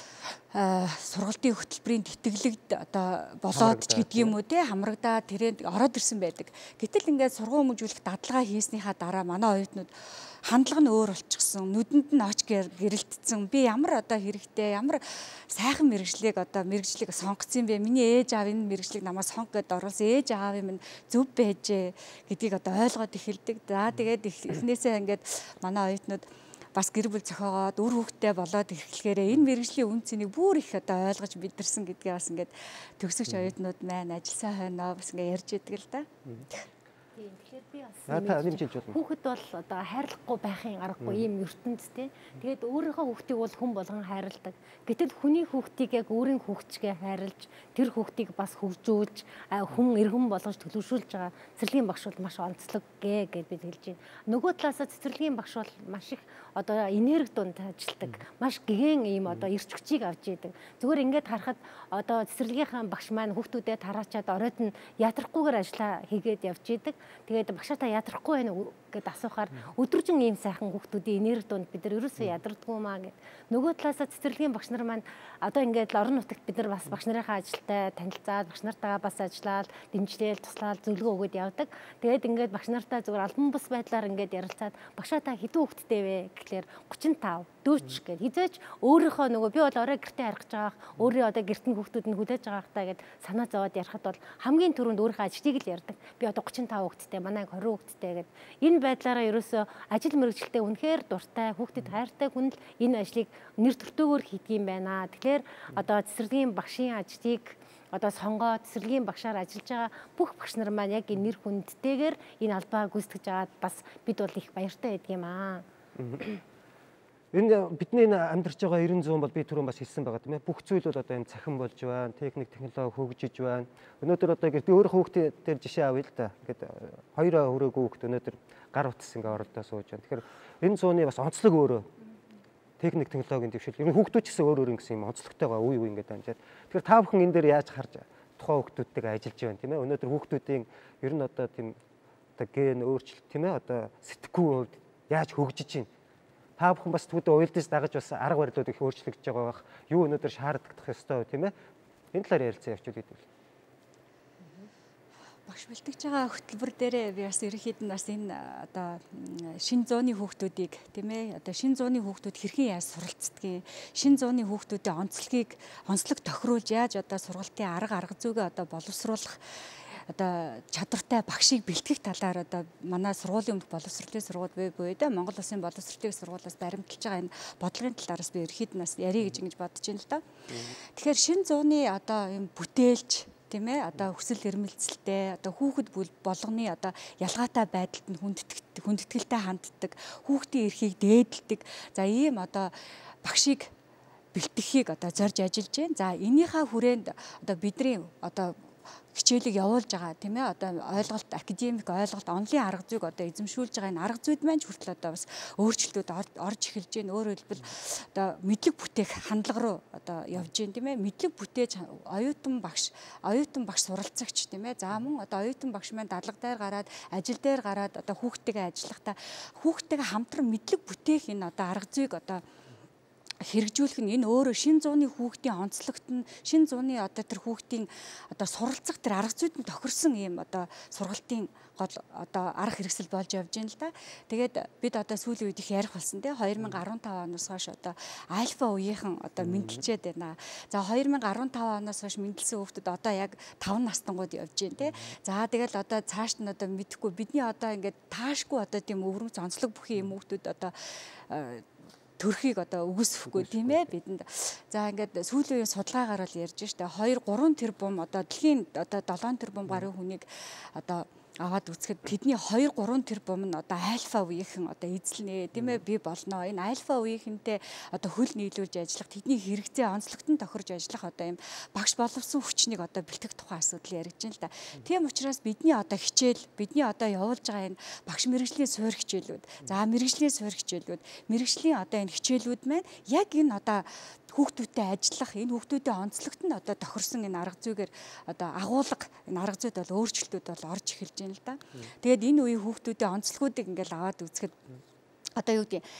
сургалтын хөтөлбөрийн тэтгэлэгд одоо болоод ч гэдэг юм уу те хамрагдаад тэрэнд ороод ирсэн байдаг. Гэтэл ингээд сургууль хүмүүжүүлэх дадлага хийснийхаа дараа манай оюутнууд хандлага нь өөр болчихсон. Нүдэнд нь оч гэрэлтсэн. Би ямар одоо хэрэгтэй, ямар сайхан мэргэжлийг одоо мэргэжлийг сонгоцсон бэ? Миний ээж аав энэ мэргэжлийг намайг сонг гэдээ оруулсан ээж аав юм зөв байжээ гэдгийг одоо ойлгоод эхэлдэг. За тэгээд эхнээсээ ингээд манай оюутнууд бас гэр бүл зохиогоод үр хөвгтэй болоод эхлэхээр энэ мэргэжлийн үн цэнийг бүр их одоо ойлгож мэдэрсэн гэдгээ бас ингээд төгсөгч оюутнууд маань ажилласан хойноо бас ингээд ярьж идэг л да. Тийм тэгэхээр би бас хүүхэд бол одоо хайрлахгүй байхын аргагүй ийм ертөнцтэй. Тэгээд өөрийнхөө хүүхдийг бол хүн болгон хайрладаг. Гэтэл хүний хүүхдийг яг өөрийн хүүхдчгээ хайрлж тэр хүүхдийг бас хөгжүүлж хүн эргэн болгож төлөвшүүлж байгаа цэцэрлэгийн багш бол маш онцлог гээ гэж бид хэлж байна. Нөгөө талаасаа цэцэрлэгийн багш бол маш их одоо энерги дунд ажилладаг. Маш гэгэн ийм одоо эрч хүчийг авч идэг. Зүгээр ингээд харахад одоо цэцэрлэгийнхаа багш маань хүүхдүүдэд тараачаад оройд нь ятрахгүйгээр ажиллаа хийгээд явж идэг. Тэгээд багшаа та ядрахгүй байна гэд асуухаар өдөржин ийм сайхан хүүхдүүдийн энерги дунд бид нар ерөөсөө ядардгүй маа гэд. Нөгөө талаасаа цэцэрлэгийн багш нар маань одоо ингээд орон нутагт бид нар бас багш нарынхаа ажилтай танилцаад багш нартайгаа бас ажиллаад дэмжлээл туслаад зөвлөгөө өгöd явдаг. Тэгээд ингээд багш нартай зүгээр албан бус байдлаар ингээд ярилцаад багшаа та хэдэн хүүхэдтэй вэ гэхлээр гучин тав дүүч гэд хизээч өөрийнхөө нөгөө би бол орой гэртээ харих гэж байгаа өөрөө одоо гэртэн хүүхдүүд нь хүлээж байгаа хта гэд санаа зовоод ярихад бол хамгийн түрүүнд өөрийнхөө ажлыг л ярьдаг. Би одоо гучин тав хүүхэдтэй манай двадцать хүүхэдтэй гэд энэ байдлаараа ерөөсөө ажил мэргэжилтэд үнэхээр дуртай хүүхдэд хайртай хүн л энэ ажлыг нэр төртөөгөр хийдэг юм байна. Тэгэхээр одоо цэцэрлэгийн багшийн ажлыг одоо сонгоод цэцэрлэгийн багшаар ажиллаж байгаа бүх багш нар маань яг энэ нэр хүндтэйгээр энэ албаа гүйцэтгэж аваад бас бид бол их баяртай байдаг юм аа. Энэ бидний амьдарч байгаа ерөн зүүн бол би түрүүн бас хэлсэн байгаа тийм ээ. Бүх зүйл бол одоо энэ цахим болж байна, техник технологи хөгжиж байна. Өнөөдөр одоо би өөрөө хүүхдээ дээр жишээ авъя л да. Ингээд хоёр хүрээгүй хүүхд өнөөдөр гар утас ингээ оролдоо сууж байна. Тэгэхээр энэ зууны бас онцлог өөрөө техник технологийн дэвшил. Ер нь хүүхдүүд ч гэсэн өөр өөр ингэсэн юм онцлогтойгоо үе үе ингээд амжаад. Тэгэхээр та бүхэн энэ дээр яаж харж тухайн хүүхдүүдтэйгээ ажиллаж байна тийм ээ. Өнөөдөр хүүхдүүдийн ер нь одоо тийм одоо ген өөрчлөлт тийм ээ одоо сэтгүүн хувьд яаж хөгжиж байна. Та бүхэн бас түүдээ уялдаж дагаж бас арга барилууд их өөрчлөгдөж байгаа бах. Юу өнөөдөр шаарддаг ёстой тийм ээ. Энэ талаар ярилцсан явуул гэдэг. Багш бэлтгэж байгаа хөтөлбөр дээрээ би бас ерөнхийд нь бас энэ одоо шин зууны хүүхдүүдийг тийм ээ одоо шин зууны хүүхдүүд хэрхэн яаж суралцдгийг, шин зууны хүүхдүүдийн онцлогийг онцлог тохируулж яаж одоо сургалтын арга арга зүйгээ одоо боловсруулах одоо чадвартай багшийг бэлтгэх талаар одоо манай сургуулийн өмнөх боловсролын сургууль буюу да Монгол Улсын боловсролын сургуулиас баримталж байгаа энэ бодлогын талаараас би ерөнхийд нь ярих гэж ингэж бодож байна л да. Тэгэхээр шин зууны одоо юм бүтээлч тийм ээ одоо хүсэл эрмэлзэлтэй одоо хүүхэд болгоны одоо ялгаатай байдалд нь хүндэтгэл хүндэтгэлтэй ханддаг хүүхдийн эрхийг дээдэлдэг за ийм одоо багшийг бэлтгэхийг одоо зорж ажиллаж байна. За энийхээ хүрээнд одоо бидний одоо хичээлийг явуулж байгаа тийм ээ одоо ойлголт академик ойлголт онлын арга зүйг одоо эзэмшүүлж байгаа энэ арга зүйд маань ч хүртэл одоо бас өөрчлөлтүүд орж эхэлж байна. Өөрөөр хэлбэл одоо мэдлэг бүтээх хандлага руу одоо явж байна тийм ээ. Мэдлэг бүтээж оюутан багш оюутан багш суралцагч тийм ээ. За мөн одоо оюутан багш маань дадлага дээр гараад ажил дээр гараад одоо хүүхдтэйгээ ажиллахдаа хүүхдтэйгээ хамтран мэдлэг бүтээх энэ одоо арга зүйг одоо хэрэгжүүлэх нь энэ өөрөө шин зууны хүүхдийн онцлогт нь шин зууны одоо тэр хүүхдийн одоо суралцах тэр арга зүйд нь тохирсон юм одоо сургалтын гол одоо арга хэрэгсэл болж явж байна л да. Тэгээд бид одоо сүүлийн үед их ярих болсон те две тысячи десять оноос хойш одоо альфа үеийнхэн одоо мэдлчээд байна. За две тысячи десять оноос хойш мэдлсэн хүүхдүүд одоо яг таван настангууд явж байна те. За тэгэл одоо цааш нь одоо мэдэхгүй бидний одоо ингээд таашгүй одоо тийм өвөрмц онцлог бүхий юм хүүхдүүд одоо төрхийг одоо үгүйсэхгүй тийм ээ бидэнд. За ингээд сүүлийн үеийн судалгаагаар л ярьж штэ two three тэрбум одоо дэлхийн одоо seven тэрбум гаруй хүнийг одоо аваад үзэхэд тэдний two three тэрбум нь одоо альфа үеийнхэн одоо эзэлнэ тийм ээ би болно. Энэ альфа үеийнхэнтэй одоо хөл нийлүүлж ажиллах тэдний хэрэгцээ онцлогтон тохирж ажиллах одоо юм багш боловсон хүчнийг одоо бэлтгэх тухай асуудал яригдж байна л да. Тийм учраас бидний одоо хичээл бидний одоо явуулж байгаа энэ багш мэргэжлийн суурь хичээлүүд за мэргэжлийн суурь хичээлүүд мэргэжлийн одоо энэ хичээлүүд маань яг энэ одоо хүүхдүүдтэй ажиллах энэ хүүхдүүдийн онцлогт нь одоо тохирсон энэ арга зүйгээр одоо агуулга энэ арга зүйд бол өөрчлөлтүүд бол орж эхэлж байна л да. Тэгээд энэ үеийн хүүхдүүдийн онцлогуудыг ингээл аваад үзэхэд одоо юу гэдэг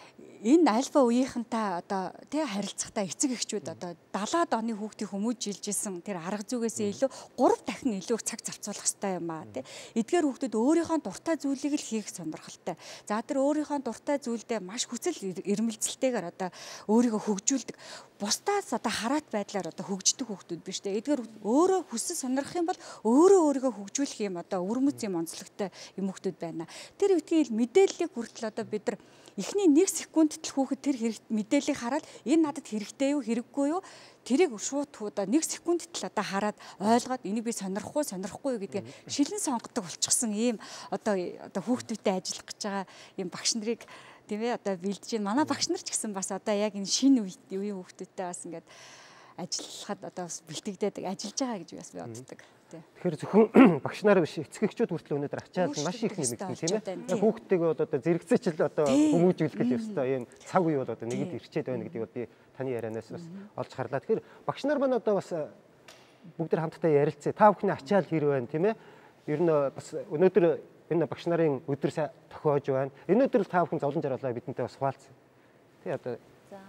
энэ альфа үеийнхэнтэй одоо тий харилцахтаа эцэг эхчүүд одоо далаад оны хүүхдийг хүмүүжүүлжсэн тэр арга зүгээсээ илүү гурав дахин илүү цаг зарцуулах хэрэгтэй юм аа тий. Эдгээр хүүхдүүд өөрийнхөө дуртай зүйлийг л хийх сонирхолтой. За тэр өөрийнхөө дуртай зүйлдээ маш хүсэл эрмэлзэлтэйгээр одоо өөрийгөө хөгжүүлдэг. Бусдаас одоо хараат байдлаар одоо хөгждөг хүүхдүүд биш тий. Эдгээр өөрөө хүсэл сонирхох юм бол өөрөө өөрийгөө хөгжүүлэх юм одоо өвөрмөц юм онцлогтой юм хүүхдүүд байна. Тэр үтгэл мэдээллийг хүртэл одоо бид нар эхний нэг секундэд л хүүхэд тэр мэдээллийг хараад энэ надад хэрэгтэй юу хэрэггүй юу тэрийг шууд одоо нэг секундэд л одоо хараад ойлгоод энийг би сонирхгүй сонирхгүй юу гэдгээ шилэн сонгодог болчихсон ийм одоо одоо хүүхдүүдтэй ажиллах гэж байгаа ийм багш нарыг тийм ээ одоо бэлдэж байна. Манай багш нар ч гэсэн бас одоо яг энэ шинэ үеийн хүүхдүүдтэй бас ингээд ажиллахад одоо бас бэлтгэдэг ажиллаж байгаа гэж бас би боддог. Тэгэхээр зөвхөн багш нар биш эцэгчүүд хүртэл өнөөдөр ачаал маш их нэмэгдэн тийм ээ. Хүүхдтэйгээ бол одоо зэрэгцээч л одоо хүмүүжүүлэх ёстой юм цаг үе бол одоо нэгэд ирчээд байна гэдгийг би таны ярианаас бас олж харлаа. Тэгэхээр багш нар маань одоо бас бүгд хамтдаа ярилцъя. Та бүхний ачаал хэр байна тийм ээ. Ер нь бас өнөөдөр энэ багш нарын өдөр тохиож байна. Энэ өдөр та бүхэн зовлон жаргалаа бидэнтэй бас хуваалцсан. Тий одоо за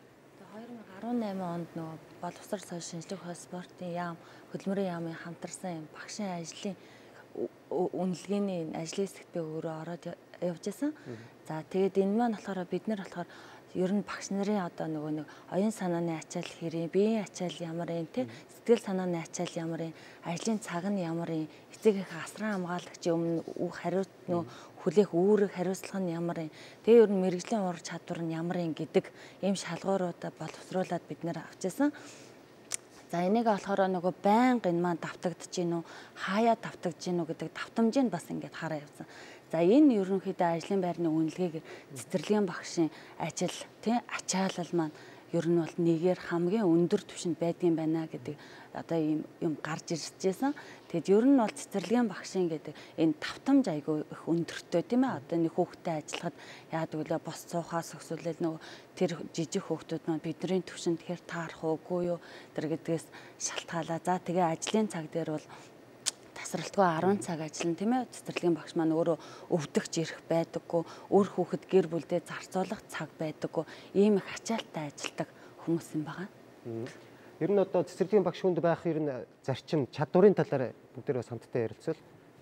two thousand eighteen онд нөгөө боловсрол соёл шинжлэх ухаан спортын яам хөдөлмөрийн яамын хамтарсан багшийн ажлын үнэлгээний ажлын хэсэгт би өөрөө ороод явж байсан. За тэгээд энэ маань болохоор бид нар болохоор ер нь багш нарын одоо нөгөө нэг оюун санааны ачаал хэрэг, биеийн ачаал ямар юм те сэтгэл санааны ачаал ямар юм, ажлын цаг нь ямар юм, эцэг их асран хамгаалагчийн өмнө хариуц нөө хүлээх үүрэг хариуцлага нь ямар юм, тэгээ ер нь мэрэгжлийн ур чадвар нь ямар юм гэдэг ийм шалгууруудаа боловсруулад бид нэр авчирсан. За энийг болохоор нөгөө байнга энэ маань давтагдаж гин үү, хаяа давтагдаж гин үү гэдэг давтамжийг бас ингээд хараа явсан. За энэ ерөнхийдөө ажлын байрны үнэлгээгээр цэцэрлэгийн багшийн ажил тий ачаалал маань ер нь бол нэгээр хамгийн өндөр түвшинд байдгийн байна гэдэг одоо ийм юм гарч иржсэн. Тэгэд ер нь бол цэцэрлэгийн багшийн гэдэг энэ давтамж айгүй их өндөртэй тийм ээ. Одоо нэг хүүхдтэй ажиллахад яадаг вэ? Бос цуухаас өсвөлэл нөгөө тэр жижиг хүүхдүүд маань бидний түвшинд тэгэхээр таарах уугүй юу тэр гэдгээс шалтгаалаа. За тэгээ ажлын цаг дээр бол тасралтгүй ten цаг ажиллана тийм ээ. Цэцэрлэгийн багш маань өөрөө өвдөгч ирэх байдаггүй, өөр хүүхэд гэр бүлдээ зарцуулах цаг байдаггүй, ийм их ачаалттай ажилдаг хүмүүс юм байна. Ер нь одоо цэцэрлэгийн багш хүнд байх ер нь зарчим чадварын талаар бүгдээрээ хамтдаа ярилцвал.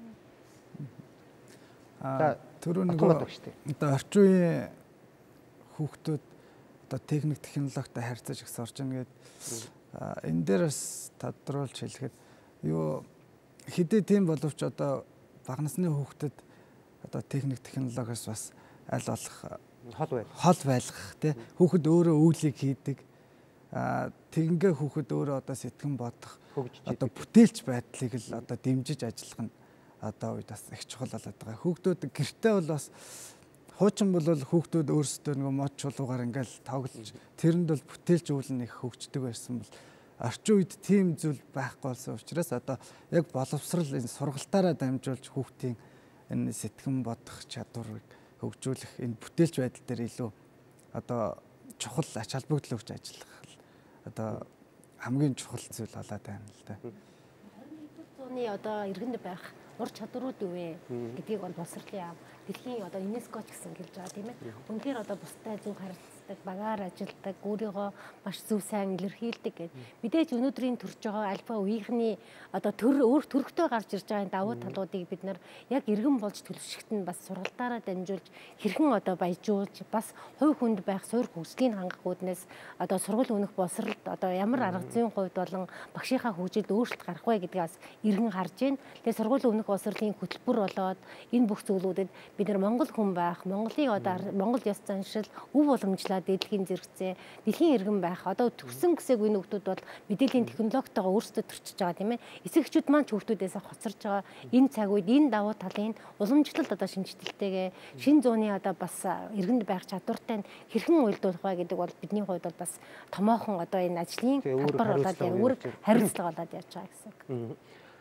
Аа түрүү нэг одоо орчин үеийн хүүхдүүд одоо техник технологитой харьцаж их сурч байгаа гэдэг энэ дээр бас тодруулж хэлэхэд юу хэдий тийм боловч одоо бага насны хүүхдэд одоо техник технологиос бас аль болох хол байх хол байлгах тий хүүхэд өөрөө үйлийг хийдэг тэгингээ хүүхэд өөрөө одоо сэтгэн бодох одоо бүтээлч байдлыг л одоо дэмжиж ажиллах нь одоо үед бас их чухал болоод байгаа. Хүүхдүүд гэртээ бол бас хуучин бол хүүхдүүд өөрсдөө нэг мод чулуугаар ингээл тоглож тэрэнд бол бүтээлч үйл нь их хөгждөг байсан бол орчин үед тийм зүйл байхгүй болсон учраас одоо яг боловсрол энэ сургалтаараа дамжуулж хүүхдийн энэ сэтгэн бодох чадварыг хөгжүүлэх энэ бүтээлч байдал дээр илүү одоо чухал ач холбогдол өгч ажиллах одоо хамгийн чухал зүйл болоод байна л да. харин нэгдүгээр зууны одоо иргэнд байх ур чадварууд юу вэ гэдгийг бол боловсролын дэлхийн одоо ЮНЕСКО ч гэсэн гэлж байгаа тийм ээ. Үнэхээр одоо бусдад зөв харилцдаг, багаар ажилдаг, өөрийгөө маш зөв сайн илэрхийлдэг гэдэг. Мэдээж өнөөдрийн төрж байгаа альфа үеийнхний одоо төр өөр төрхтөө гарч ирж байгаа давуу талуудыг бид нар яг иргэн болж төлөвшөхт нь бас сургалтаараа дамжуулж хэрхэн одоо баяжуулж бас хувь хүнд байх суурь хөгжлийн хангах үүднээс одоо сургуулийн өмнөх боловсролд одоо ямар арга зүйн хувьд болон багшийнхаа хөгжилд өөрчлөлт гарах вэ гэдгээс иргэн харж байна. Тэгээ сургуулийн өмнөх боловсролын хөтөлбөр болоод энэ бүх зүйлүүдэд бид нар Монгол хүн байх, Монголын одоо Монгол ёс заншил, өв уламжлаад дэлхийн зэрэгцээ, дэлхийн иргэн байх. Одоо төгсөн гэсэг үе нөхдүүд бол мэдээллийн технологитойгоо өөрсдөө төрчихөж байгаа тийм ээ. Эцэгчүүд маань ч хүүхдүүдээс хоцорж байгаа. Энэ цаг үед энэ давуу талын уламжлалт одоо шинжтэлтэйгээ шин зууны одоо бас иргэнд байх чадвартай хэрхэн уялдуулах вэ гэдэг бол бидний хувьд бол бас томоохон одоо энэ ажлын талбар болоод өөр хариуцлага болоод явж байгаа гэсэн.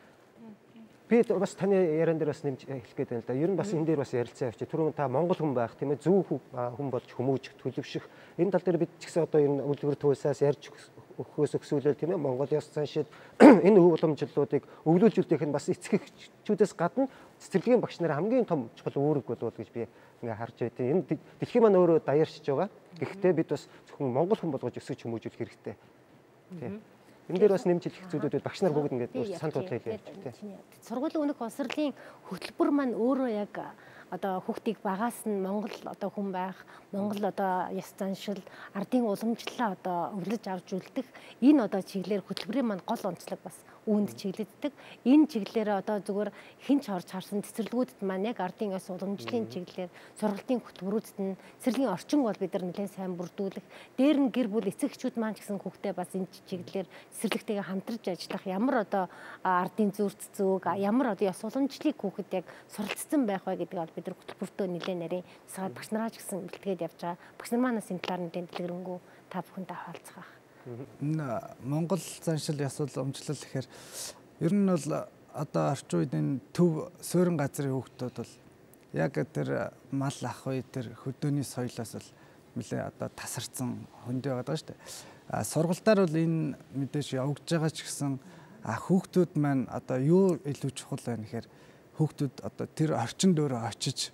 Би бас таны яриан дээр бас нэмж хэлэх гээд байна л да. Ер нь бас энэ дээр бас ярилцсан явчих. Түрүүн та Монгол хүн байх тийм ээ, зөв хүн болж хүмүүжих, төлөвшөх. Энэ тал дээр бид ч гэсэн одоо ер нь үлгэр туульсаас ярьж өгөхөөс өксүүлэл тийм ээ, Монгол ёс заншил энэ өв уламжлалуудыг өвлүүлжүүлэх нь бас эцэгчүүдээс гадна цэцэрлэгийн багш нарын хамгийн том чухал үүрэг болов гэж би ингээ харж байдیں۔ Энэ дэлхийн маань өөрөө даяаршиж байгаа. Гэхдээ бид бас зөвхөн Монгол хүн болгож өсөж хүмүүжүүлэх хэрэгтэй. Тийм. Энэ дээр бас нэмж хэлэх зүйлүүд багш нар бүгд ингээд сан туудлаа хэлээ. Сургуулийн өмнөх боловсролын хөтөлбөр маань өөрөө яг одоо хүүхдийг багаас нь Монгол одоо хүн байх, Монгол одоо ёс заншил, ардын уламжлалаа одоо өвлөж авч үлдэх энэ одоо чиглэлээр хөтөлбөрийн маань гол онцлог бас үүнд чиглэгддэг. Энэ чиглэлээр одоо зүгээр хинч орж харсан цэцэрлэгүүдэд маань яг ардын ёс уламжлалын чиглэлээр сургалтын хөтөлбөрүүдэд нь цэцэрлэгийн орчин бол бид нар нэлээд сайн бүрдүүлэх. Дээр нь гэр бүл эцэгчүүд маань ч гэсэн хүүхдээ бас энэ чиглэлээр цэцэрлэгтэйгээ хамтарч ажиллах ямар одоо ардын зүрц зүг, ямар одоо ёс уламжлалыг хүүхэд яг суралцсан байх вэ гэдэг бол бид нар хөтөлбөртөө нэлээд нарийн цагаад багш нараа ч гэсэн бэлтгээд явж байгаа. Багш нар манаас энэ талаар нэлээд дэлгэрэнгүй та бүхэндээ хаалцах байх. Энэ Монгол заншил ёс уламжлал гэхээр ер нь бол одоо орчин үед энэ төв суурин газрын хүүхдүүд бол яг тэр мал ах үе тэр хөдөөний соёлоос бол нэлээ одоо тасарсан хөндөө байгаа шүү дээ. А сургалтаар бол энэ мэдээж явагдаж байгаа ч гэсэн хүүхдүүд маань одоо юу илүү чухал байна гэхээр хүүхдүүд одоо тэр орчин дөөрөө очиж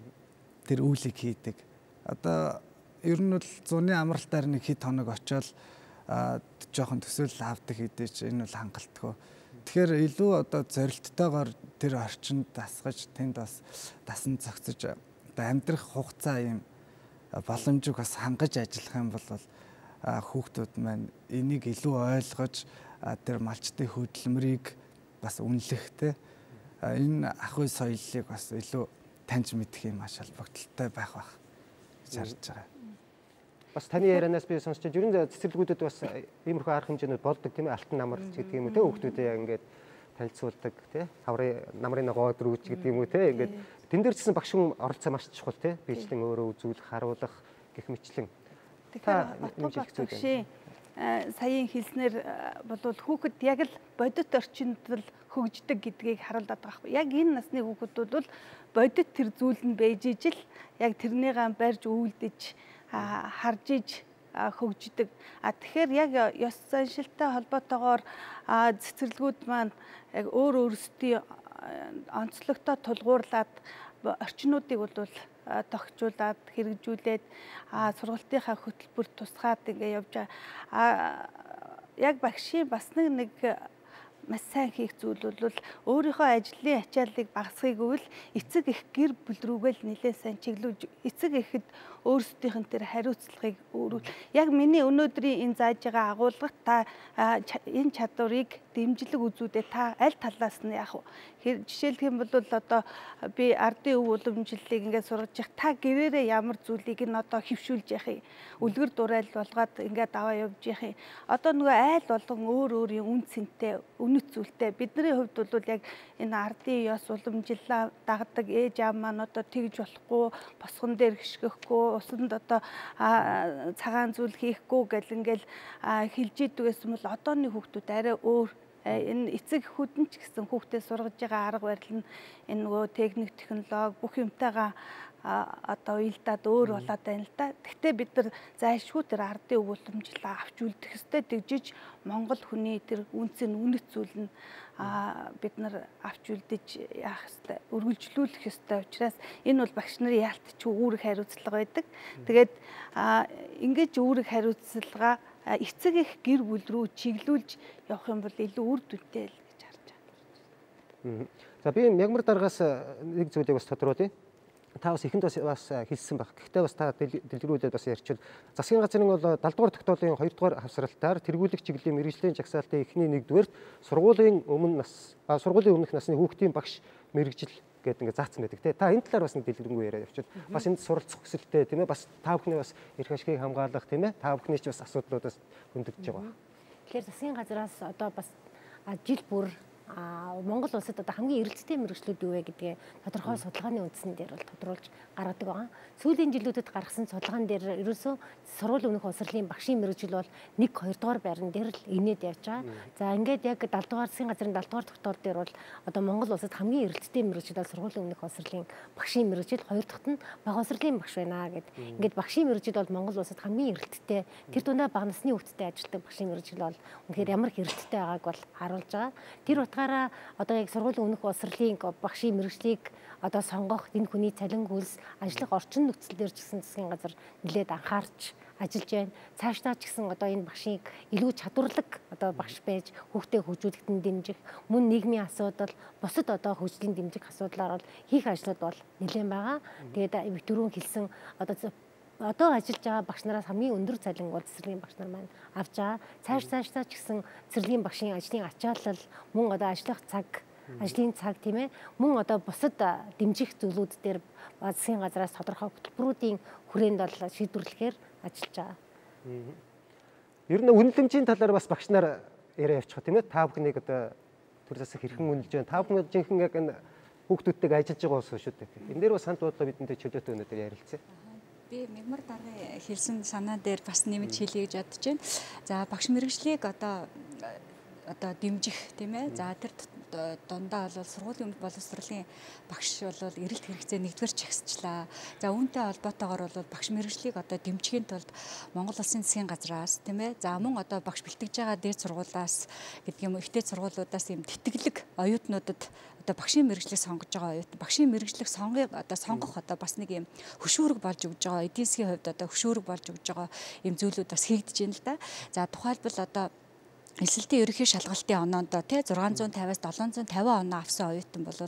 тэр үйлийг хийдэг. Одоо ер нь бол зуны амралтаар нэг хэд хоног очиод жоохон төсөөлөл авдаг хэдэж энэ бол хангалтгүй. Тэгэхээр илүү одоо зорилттойгоор тэр орчинд дасгаж тэнд бас дасан зохицож одоо амьдрах хугацаа юм боломжийг бас хангаж ажиллах юм бол хүүхдүүд маань энийг илүү ойлгож тэр малчтын хөдөлмөрийг бас үнэлэх те энэ ах үе соёлыг бас илүү таньж мэдэх юм маш холбогдолтой байх байх гэж харж байгаа. Бас таны ярианаас би сонсч ер нь цэцэрлэгүүдэд бас иймэрхүү арга хэмжээнүүд болдог тийм ээ, алтан намарч гэдэг юм уу те, хүүхдүүдээ ингээд танилцуулдаг те, хаврын намрын гоод рүүч гэдэг юм уу те, ингээд тэн дээр ч гэсэн багш хүн оролцоо маш чухал те, бичлэн өөрөө үзүүлэх, харуулах гэх мэтлэн. Тэгэхээр багшийн саяын хэлснээр болвол хүүхэд яг л бодит орчинд л хөгждөг гэдгийг харуулдаг байгаа. Яг энэ насны хүүхдүүд бол бодит тэр зүйл нь байж ижил яг тэрнийгээ барьж өвлдөж харж иж хөгждөг. А тэгэхээр яг ёс заншилтай холбоотойгоор цэцэрлэгүүд маань яг өөр өөрсдийн онцлогтой тулгуурлаад орчнуудыг бол тогтжуулаад хэрэгжүүлээд сургалтынхаа хөтөлбөрт тусгаад ингээ явж байгаа. Яг багшийн бас нэг нэг маш сайн хийх зүйл бол өөрийнхөө ажлын ачааллыг багасгахыг үл эцэг эх гэр бүл рүүгээ л нэлээд сайн чиглүүлж эцэг эхэд өөрсдийнхэн тэр хариуцлагыг өөрөөл яг миний өнөөдрийн энэ зааж байгаа агуулгад та энэ чадварыг дэмжлэг үзүүдээ та аль талаас нь яах вэ? Жишээлх юм бол одоо би ардын өв уламжлалыг ингээд сургаж явах та гэрээрээ ямар зүйлийг нь одоо хөвшүүлж явах юм? Үлгэр дурайл болгоод ингээд аваа явж явах юм. Одоо нөгөө айл болгон өөр өөрийн үн цэнтэй үнэт зүйлтэй бидний хувьд бол яг энэ ардын ёс уламжлалаа дагдаг ээж аав маань одоо тэгж болохгүй босгон дээр гიშгэхгүй усанд одоо цагаан зүйл хийхгүй гэл ингээл хэлж идэг гэсэн бол одооны хүүхдүүд арай өөр энэ эцэг эхүүд нь ч гэсэн хүүхдээ сургаж байгаа арга барил нь энэ нөгөө техник технологи бүх юмтайгаа одоо уялдаад өөр болоод байна л да. Гэхдээ бид нар зайлшгүй тэр ардын өв уламжлалаа авч үлдэх ёстой дэгжиж Монгол хүний тэр үнцэн үнэт зүйл нь бид нар авч үлдэж яах ёстой, үргэлжлүүлэх ёстой учраас энэ бол багш нарын яалтчгүй үүрэг хариуцлага байдаг. Тэгээд ингэж үүрэг хариуцлага эцэг эх гэр бүл рүү чиглүүлж явах юм бол илүү үр дүнтэй л гэж харж байна. За би мягмар дараагаас нэг зүйлийг бас тодруулъя. Та бас ихэнд бас хэлсэн баг. Гэхдээ бас та дэлгэрүүлээд бас ярьчихвал засгийн газрын бол далд дугаар тогтоолын хоёр дугаар хавсралтаар тэргүүлэх чиглэлийн мэрэгжлийн жагсаалтын эхний нэгдүгээр сургуулийн өмнө нас сургуулийн өмнөх насны хүүхдийн багш мэрэгжил гэдэг ингээд заасан байдаг тий. Та энэ талаар бас нэг дэлгэрэнгүй яриад явчихвал бас энд суралцах хүсэлтэй тийм ээ бас та бүхний бас эрх ашигыг хамгаалах тийм ээ та бүхний ч бас асуудлуудаас хөндөгдөж байгаа. Тэгэхээр засгийн газраас одоо бас жил бүр Монгол улсад одоо хамгийн эрэлттэй мэрэгчлүүд юу вэ гэдгээ тодорхой судалгааны үндсэн дээр бол тодруулж гаргадаг байгаа. Сүүлийн жилүүдэд гаргасан судалгаан дээр ерөөсөө сургуулийн өмнөх боловсролын багшийн мэрэгжил бол нэг хоёр дугаар байран дээр л инээд явж байгаа. За ингээд яг далд дугаар засгийн газрын далд дугаар тогтоол дээр бол одоо Монгол улсад хамгийн эрэлттэй мэрэгжил бол сургуулийн өмнөх боловсролын багшийн мэрэгжил, хоёр дахьт нь бага боловсролын багш байна гэд. Ингээд багшийн мэрэгжил бол Монгол улсад хамгийн эрэлттэй. Тэр дундаа бага насны хүүхдэд ажилладаг багшийн мэрэгжил бол үнэхээр ямар их эрэлттэй байгааг бол харуулж байгаа. Тэр утгаараа одоо яг сургуулийн өмнөх боловсролын багшийн мэрэгжлийг одоо сонгох энэ хүний цалин хөлс ажиллах орчин нөхцөл дээр ч гэсэн засгийн газар нэлээд анхаарч ажиллаж байна. Цаашдаа ч гэсэн одоо энэ багшийг илүү чадварлаг одоо багш байж хүүхдээ хөгжүүлэхэд нь дэмжих, мөн нийгмийн асуудал, бусад одоо хөгжлийн дэмжих асуудлаар бол хийх ажлууд бол нэлээд байгаа. Тэгээд түрүүн хэлсэн одоо одоо ажиллаж байгаа багш нараас хамгийн өндөр цалин бол цэцэрлэгийн багш нар маань авч байгаа. Цааш цаашдаа ч гэсэн цэцэрлэгийн багшийн ажлын ачаалал, мөн одоо ажиллах цаг, ажлын цаг тийм ээ, мөн одоо бусад дэмжих зүйлүүд дээр засгийн газраас тодорхой хөтөлбөрүүдийн хүрээнд бол шийдвэрлэхээр ажиллаж байгаа. Ер нь үнэлэмжийн талаар бас багш нар яриа явуучих тийм ээ. Та бүхнийг одоо төр засаг хэрхэн үнэлж байна? Та бүхэн жинхэнэ яг энэ хүүхдүүдтэйг ажиллаж байгаа ус шүү дээ. Энэ дээр бас санал бодлоо бидэндээ чөлөөтэй өнөдөр ярилцъя. Би мягмар даргын хэлсэн санаа дээр бас нэмж хэлье гэж бодож байна. За багш мэрэгжлийг одоо одоо дэмжих тийм ээ. За тэр дундаа бол сургуулийн өмнөх боловсролын багш бол эрэлт хэрэгцээ нэгдүгээр чагсчлаа. За үүнтэй холбоотойгоор бол багш мэрэгжлийг одоо дэмжихийн тулд Монгол Улсын засгийн газраас тийм ээ. За мөн одоо багш бэлтгэж байгаа дээд сургуулиас гэдэг юм ихтэй сургуулиудаас юм тэтгэлэг оюутнуудад одоо багшийн мэрэгжлийг сонгож байгаа оюутан багшийн мэрэгжлийг сонгох одоо сонгох одоо бас нэг юм хөшүүрэг болж өгж байгаа. Эдийн засгийн хувьд одоо хөшүүрэг болж өгж байгаа юм зүйлүүд бас хийгдэж байна л да. За тухайлбал одоо эсэлтийн ерөнхий шалгалтын оноонд тий зургаан зуун тавиас долоон зуун тавин оноо авсан оюутан бол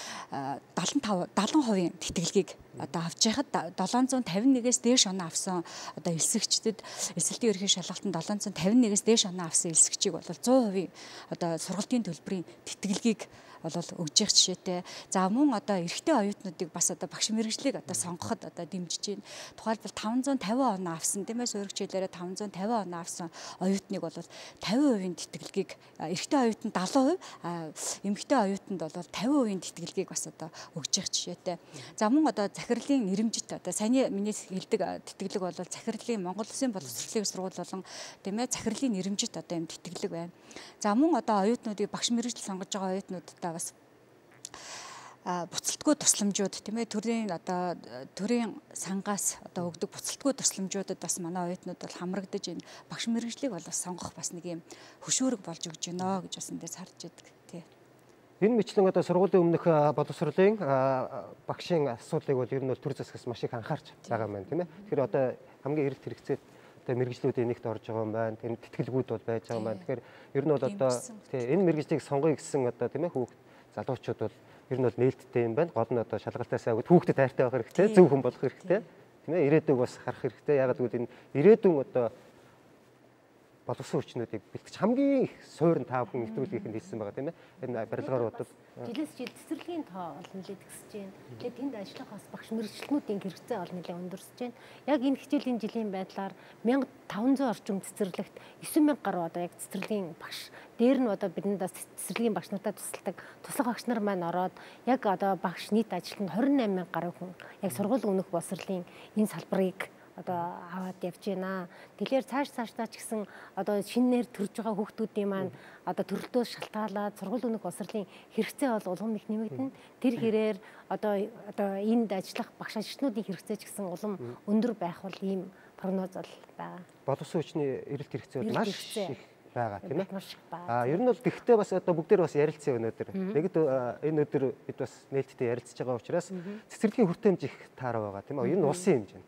дагалан хувийн тэтгэлгийг одоо авч яхад долоон зуун тавин нэгээс дээш оноо авсан одоо элсэгчдэд эсэлтийн ерөнхий шалгалтанд долоон зуун тавин нэгээс дээш оноо авсан элсэгчийг бол цаан хувийн одоо сургалтын төлбөрийн тэтгэлгийг бол өгж явах жишээтэй. За мөн одоо эрэгтэй оюутнуудыг бас одоо багш мэрэгжлийг одоо сонгоход одоо дэмжиж байна. Тухайлбал таван зуун тавин оноо авсан тийм ээ суурьч хэлээрээ таван зуун тавин оноо авсан оюутныг бол тавин хувийн тэтгэлгийг эрэгтэй оюутанд дагалан хувь, эмэгтэй оюутанд бол тавин хувийн тэтгэлгийг бас одоо өгж явах жишээтэй. За мөн одоо захирлын нэрэмжит одоо саяны миний хэлдэг тэтгэлэг бол захирлын Монгол Улсын боловсролын сургууль болон тийм ээ захирлын нэрэмжит одоо юм тэтгэлэг байна. За мөн одоо оюутнуудыг багш мэрэгжил сонгож байгаа оюутнуудтай бас буцалтгүй тусламжууд тийм ээ төрийн одоо төрийн сангаас одоо өгдөг буцалтгүй тусламжуудад бас манай оюутнууд бол хамрагдаж энэ багш мэрэгжлийг бол бас сонгох бас нэг юм хөшүүрэг болж өгж байна гэж бас эндээс харж байдаг тий. Энэ мэтлэн одоо сургуулийн өмнөх боловсролын багшийн асуудлыг бол ер нь бол төр засгаас маш их анхаарч байгаа юм байна тийм ээ. Тэгэхээр одоо хамгийн эрэлт хэрэгцээ тэгээ мэрэгжлүүдийн нэгт орж байгаа юм байна. Тэр тэтгэлгүүд бол байж байгаа юм байна. Тэгэхээр ер нь бол одоо тий энэ мэрэгжлийг сонгоё гэсэн одоо тийм ээ хүүхд залуучууд бол ер нь бол нээлттэй юм байна. Гол нь одоо шалгалтаас аваад хүүхдэд тайртай байх хэрэгтэй, зөв хүн болох хэрэгтэй. Тийм ээ ирээдүйг бас харах хэрэгтэй. Яг гэвэл энэ ирээдүйн одоо боловсон хүчнүүдийг бэлтгэж хамгийн их суурин та бүхэн нэвтрүүлгийнх нь хийсэн байгаа тийм ээ. Энэ барилгаар бодвол жилээс жил цэцэрлэгийн тоо олон нэлээд ихсэж байна. Тэгээд тэнд ажиллах бас багш мэрэгчлэнүүдийн хэрэгцээ бол нэлээд өндөрсөж байна. Яг энэ хичээлийн жилийн байдлаар мянга таван зуун орчим цэцэрлэгт девять мянга гаруй одоо яг цэцэрлэгийн багш дээр нь одоо бидэнд бас цэцэрлэгийн багш нартаа тусалдаг туслах багш нар маань ороод яг одоо багш нийт ажилтнанд двадцать восемь мянга гаруй хүн яг сургуулийн өмнөх боловсролын энэ салбарыг одоо аваад явж байна. Тэгэхээр цааш цаашдаа ч гэсэн одоо шинээр төрж байгаа хүүхдүүдийн маань одоо төрөлтөөс шалтгаалаад сургуулийн өмнөх боловсролын хэрэгцээ бол улам их нэмэгдэнэ. Тэр хэрээр одоо одоо энд ажиллах багш ажилтнуудын хэрэгцээ ч гэсэн улам өндөр байх бол ийм прогноз бол байгаа. Боловсон хүчний эрэлт хэрэгцээ бол маш их байгаа тийм ээ. Маш их байгаа. Аа ер нь бол тэгтээ бас одоо бүгдээр бас ярилцсан өнөөдөр. Тэгэд энэ өдөр бид бас нээлттэй ярилцж байгаа учраас цэцэрлэгийн хүртээмж их таараа байгаа тийм ээ. Ер нь улсын хэмжээнд.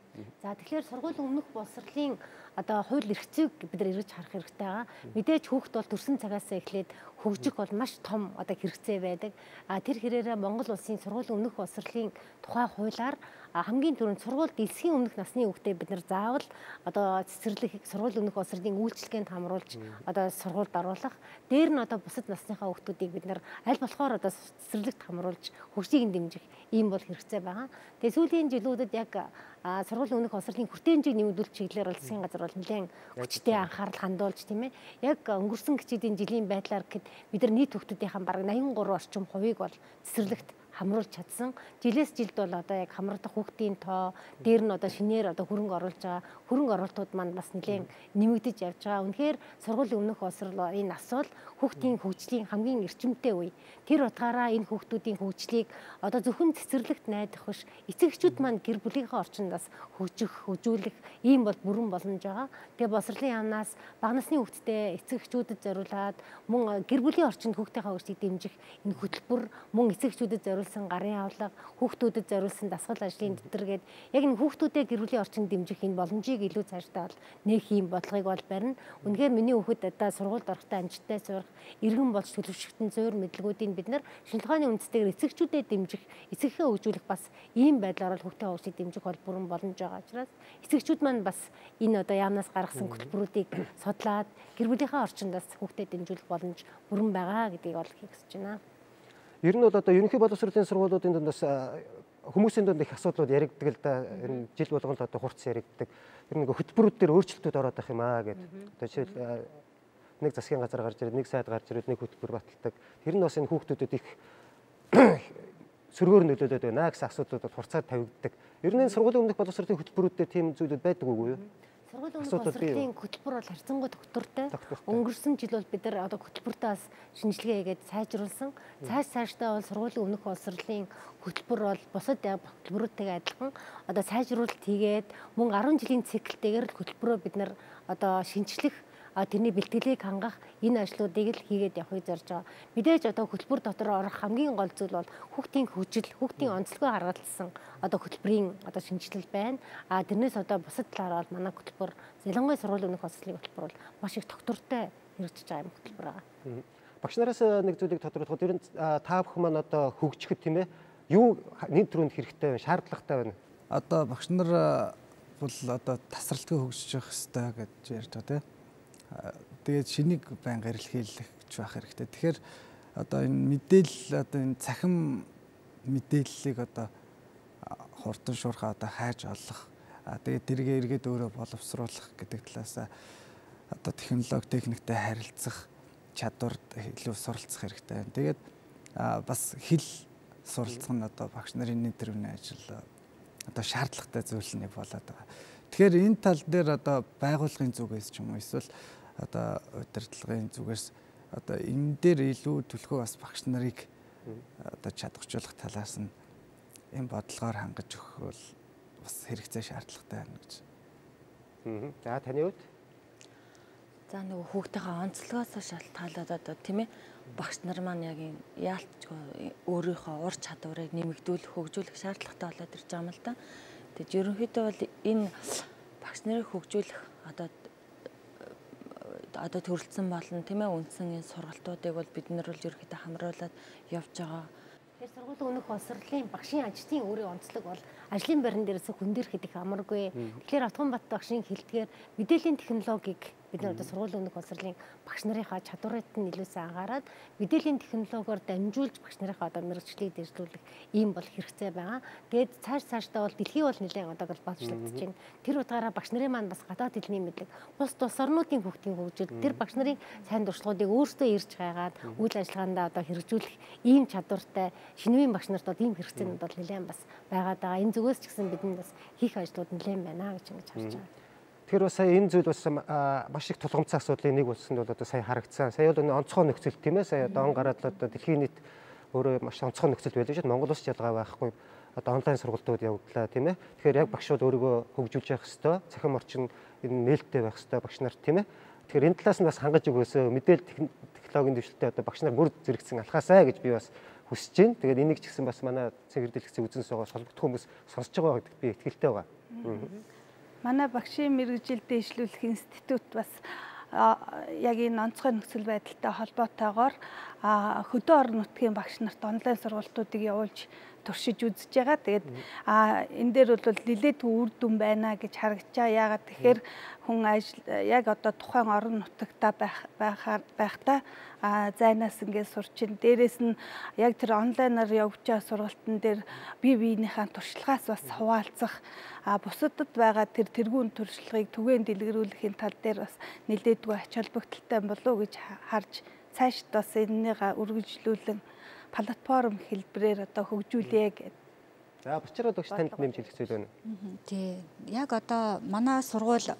За тэгэхээр сургуулийн өмнөх боловсролын одоо хууль эрх зүйг бид нар эргэж харах хэрэгтэй байгаа. Мэдээж хүүхд бол төрсэн цагаас эхлээд хөгжих бол маш том одоо хэрэгцээ байдаг. А тэр хэрээрээ Монгол улсын сургуулийн өмнөх боловсролын тухай хуулиар хамгийн түрүүнд сургууль дэлхийн өмнөх насны хүүхдээ бид нар заавал одоо цэцэрлэг сургуулийн өмнөх боловсролын үйлчлэгээнд хамруулж одоо сургуульд оруулах. Дээр нь одоо бусад насныхаа хүүхдүүдийг бид нар аль болохоор одоо цэцэрлэгт хамруулж хөгжийг дэмжих ийм бол хэрэгцээ байгаа. Тэгээ сүүлийн жилүүдэд яг сургуулийн өмнөх боловсролын хүртээмжийг нэмэгдүүлэх чиглэлээр бол засгийн газар бол нэлээд хүчтэй анхаарал хандуулж тийм ээ. Яг өнгөрсөн хичээлийн жилийн байдлаар гэхэд бид нар нийт хүүхдүүдийн бараг восемьдесят три орчим хувийг бол цэцэрлэгт хамруулж чадсан. Жилээс жилд бол одоо яг хамрагдах хүүхдийн тоо дээр нь одоо шинээр одоо хөрөнгө оруулж байгаа. Хөрөнгө оруулалтууд маань бас нэлээд нэмэгдэж явж байгаа. Үнэхээр сургуулийн өмнөх боловсрол энэ нас бол хүүхдийн хөгжлийн хамгийн эрчимтэй үе. Тэр утгаараа энэ хүүхдүүдийн хөгжлийг одоо зөвхөн цэцэрлэгт найдах биш, эцэг эхчүүд маань гэр бүлийнхээ орчинд бас хөгжих, хөгжүүлэх ийм бол бүрэн боломж байгаа. Тэгээ боловсролын яамнаас бага насны хүүхдтэй эцэг эхчүүдэд зориулаад мөн гэр бүлийн орчинд хүүхдийнхээ хөгжлийг дэмжих энэ хөтөлбөр мөн эцэг эхчүүдэд зориулсан гарын авлага, хүүхдүүдэд зориулсан дасгал ажлын дэвтэргээд яг энэ хүүхдүүдээ гэр бүлийн орчинд дэмжих энэ боломжийг илүү цаашдаа бол нээх юм бодлогыг бол барина. Үнэхээр миний хүүхэд одоо сургуульд орохдоо амжилттай сурах, иргэн болж төлөвшөлтөн зөөр мэдлгүүдийг бид нар шинжилгээний үндсээр эцэгчүүдэд дэмжих, эцэгхээ хөгжүүлэх бас ийм байдлаар л хүүхдээ хөгжих дэмжих бол бүрэн боломж байгаа учраас эцэгчүүд маань бас энэ одоо яамнаас гаргасан хөтөлбөрүүдийг судлаад гэр бүлийнхээ орчиндаас хүүхдэд дэмжүүлэх боломж бүрэн байгаа гэдгийг бол хэлж байна. Ер нь бол одоо ерөнхий боловсролын сургуулиудын дунд бас хүмүүсийн дунд их асуудлууд яригддаг л да. Энэ жил болгон л одоо хурц яригддаг. Ер нь хөтөлбөрүүд дээр өөрчлөлтүүд ороод байх юм аа гэдэг. Одоо жишээл нэг засгийн газар гарч ирээд, нэг сайд гарч ирээд, нэг хөтөлбөр баталдаг. Тэр нь бас энэ хүүхдүүдэд их сөргөөр нөлөөлөд байна гэсэн асуудлууд бол хурцаар тавигддаг. Ер нь сургуулийн өмнөх боловсролын хөтөлбөрүүдээр тийм зүйлүүд байдаг үгүй юу? Сургуулийн өмнөх боловсролын хөтөлбөр бол харьцангуй доктортой. Өнгөрсөн жил бол бид нар одоо хөтөлбөртөө бас шинжилгээ хийгээд сайжруулсан. Цааш цаашдаа бол сургуулийн өмнөх боловсролын хөтөлбөр бол бусад хөтөлбөрүүдтэйгээ адилхан одоо сайжруулалт хийгээд мөн арван жилийн циклтэйгээр л хөтөлбөрөө бид нар одоо шинжлэх тэрний бэлтгэлийг хангах энэ ажлуудыг л хийгээд явахыг зорж байгаа. Мэдээж одоо хөтөлбөр дотор орох хамгийн гол зүйл бол хүүхдийн хөгжил, хүүхдийн онцлогоо харгалзсан одоо хөтөлбөрийн одоо шинжилэл байна. А тэрнээс одоо бусад талаараа бол манай хөтөлбөр ялангуяа сургуулийн өмнөх боловсролын хөтөлбөр бол маш их доктортой хэрэгжиж байгаа юм хөтөлбөр байгаа. Багш нараас нэг зүйлийг тодорхойлоход ер нь та бүхэн маань одоо хөгжихэд тийм ээ юу нийт төрөнд хэрэгтэй байна, шаардлагатай байна. Одоо багш нар бол одоо тасралтгүй хөгжиж явах хэрэгтэй гэж ярьж байгаа тийм. Тэгээд шинийг байнга эрэлхийлж байх хэрэгтэй. Тэгэхээр одоо энэ мэдээлэл одоо энэ цахим мэдээллийг одоо хурдан шуурхаа одоо хайж олох. Тэгээд тэргээ эргээд өөрөө боловсруулах гэдэг талаас одоо технологи техниктэй харилцах чадварт илүү суралцах хэрэгтэй. Тэгээд бас хэл суралцах нь одоо багш нарын энэ төрлийн ажил одоо шаардлагатай зүйл нэг болоод байгаа. Тэгэхээр энэ тал дээр одоо байгууллагын зүгээс ч юм уу эсвэл одоо удирдлагын зүгээс одоо энэ дээр илүү төлхөө бас багш нарыг одоо чадахжуулах талаас нь энэ бодлогоор хангаж өгөх бол бас хэрэгцээ шаардлагатай байна гэж. За таны хувьд? За нөгөө хүүхдийнхээ онцлогоос шалтгаалаад одоо тийм ээ багш нар маань яг яалтчгүй өөрийнхөө ур чадварыг нэмэгдүүлэх, хөгжүүлэх шаардлагатай болоод ирж байгаа юм л да. Тэгээд ерөнхийдөө бол энэ багш нарыг хөгжүүлэх одоо одоо төрөлцсөн болон тийм ээ үндсэн энэ сургалтуудыг бол бид нар бол ерөөхдөө хамруулад явж байгаа. Тэгэхээр сургуулийн өмнөх боловсролын багшийн ажлын өөрийн онцлог бол ажлын байран дээрээс хүндэрх гэдэг амаргүй. Тэгэхээр Автган бат багшийн хэлдгээр мэдээллийн технологиг бид нар одоо сургуулийн өмнөх боловсролын багш нарынхаа чадварт нь илүү сайн анхаарад мэдээллийн технологиор дамжуулж багш нарынхаа одоо мэргэжлийг дэвшүүлэх ийм бол хэрэгцээ байгаа. Тэгээд цааш цаашдаа бол дэлхий бол нэлээд одоо глобалчлагдаж байна. Тэр утгаараа багш нарын маань бас гадаад хэлний мэдлэг, бус тус орнуудын хүүхдийн хөгжил, тэр багш нарын сайн туршлагуудыг өөрсдөө ирж хайгаад үйл ажиллагаандаа одоо хэрэгжүүлэх ийм чадвартай шинэвийн багш нарт бол ийм хэрэгцээнүүд бол нэлээд бас байгаад байгаа. Энэ зүгээс ч гэсэн бидэнд бас хийх ажлууд нэлээд байна гэж ингэж харж байгаа. Тэгэхээр бас сая энэ зүйл бас маш их тулгамдсан асуудлын нэг болсонд бол одоо сая харагдсан. Сая бол онцгой нөхцөл тийм ээ. Сая одоо он гараад л одоо дэлхийн нийт өөрөө маш онцгой нөхцөл байлаа шүү. Монгол улс ялгаа байхгүй. Одоо онлайн сургалтууд явагдлаа тийм ээ. Тэгэхээр яг багшууд өөрийгөө хөгжүүлж явах хэрэгтэй. Цахим орчин энэ нээлттэй байх хэрэгтэй багш нар тийм ээ. Тэгэхээр энэ талаас нь бас хангаж өгөөсөө мэдээлэл технологийн дэвшилтэд одоо багш нар бүр зэрэгцэн алхаасаа гэж би бас хүсэж байна. Тэгээд энийг ч гэсэн бас манай цэгэр дэлгэцийн үзэн суугаас холбогдох хүмүүс сонсож байгаа гэдэгт би итгэлтэй байгаа. Манай багшийн мэргэжил дэвшлүүлэх институт бас яг энэ онцгой нөхцөл байдалтай холбоотойгоор хөдөө орон нутгийн багш нарт онлайн сургалтуудыг явуулж туршиж үзэж байгаа. Тэгээд энэ дээр бол нэлээд үр дүн байна гэж харагдчаа. Яагаад тэгэхээр хүн ажил яг одоо тухайн орон нутагтаа байхаар байхдаа зайнаас ингээд сурчин. Дээрээс нь яг тэр онлайнаар явж байгаа сургалтын дээр бие биенийхээ туршлагаас бас хуваалцах, бусадад байгаа тэр тэргүүн туршлагыг түгээн дэлгэрүүлэхийн тал дээр бас нэлээдгүй ач холбогдолтой болов уу гэж харж цаашд бас энэнийг үргэлжлүүлэн платформ хэлбэрээр одоо хөгжүүлье гэдэг. За бочроо догч танд нэмж хэлэх зүйл байна. Тий. Яг одоо манай сургууль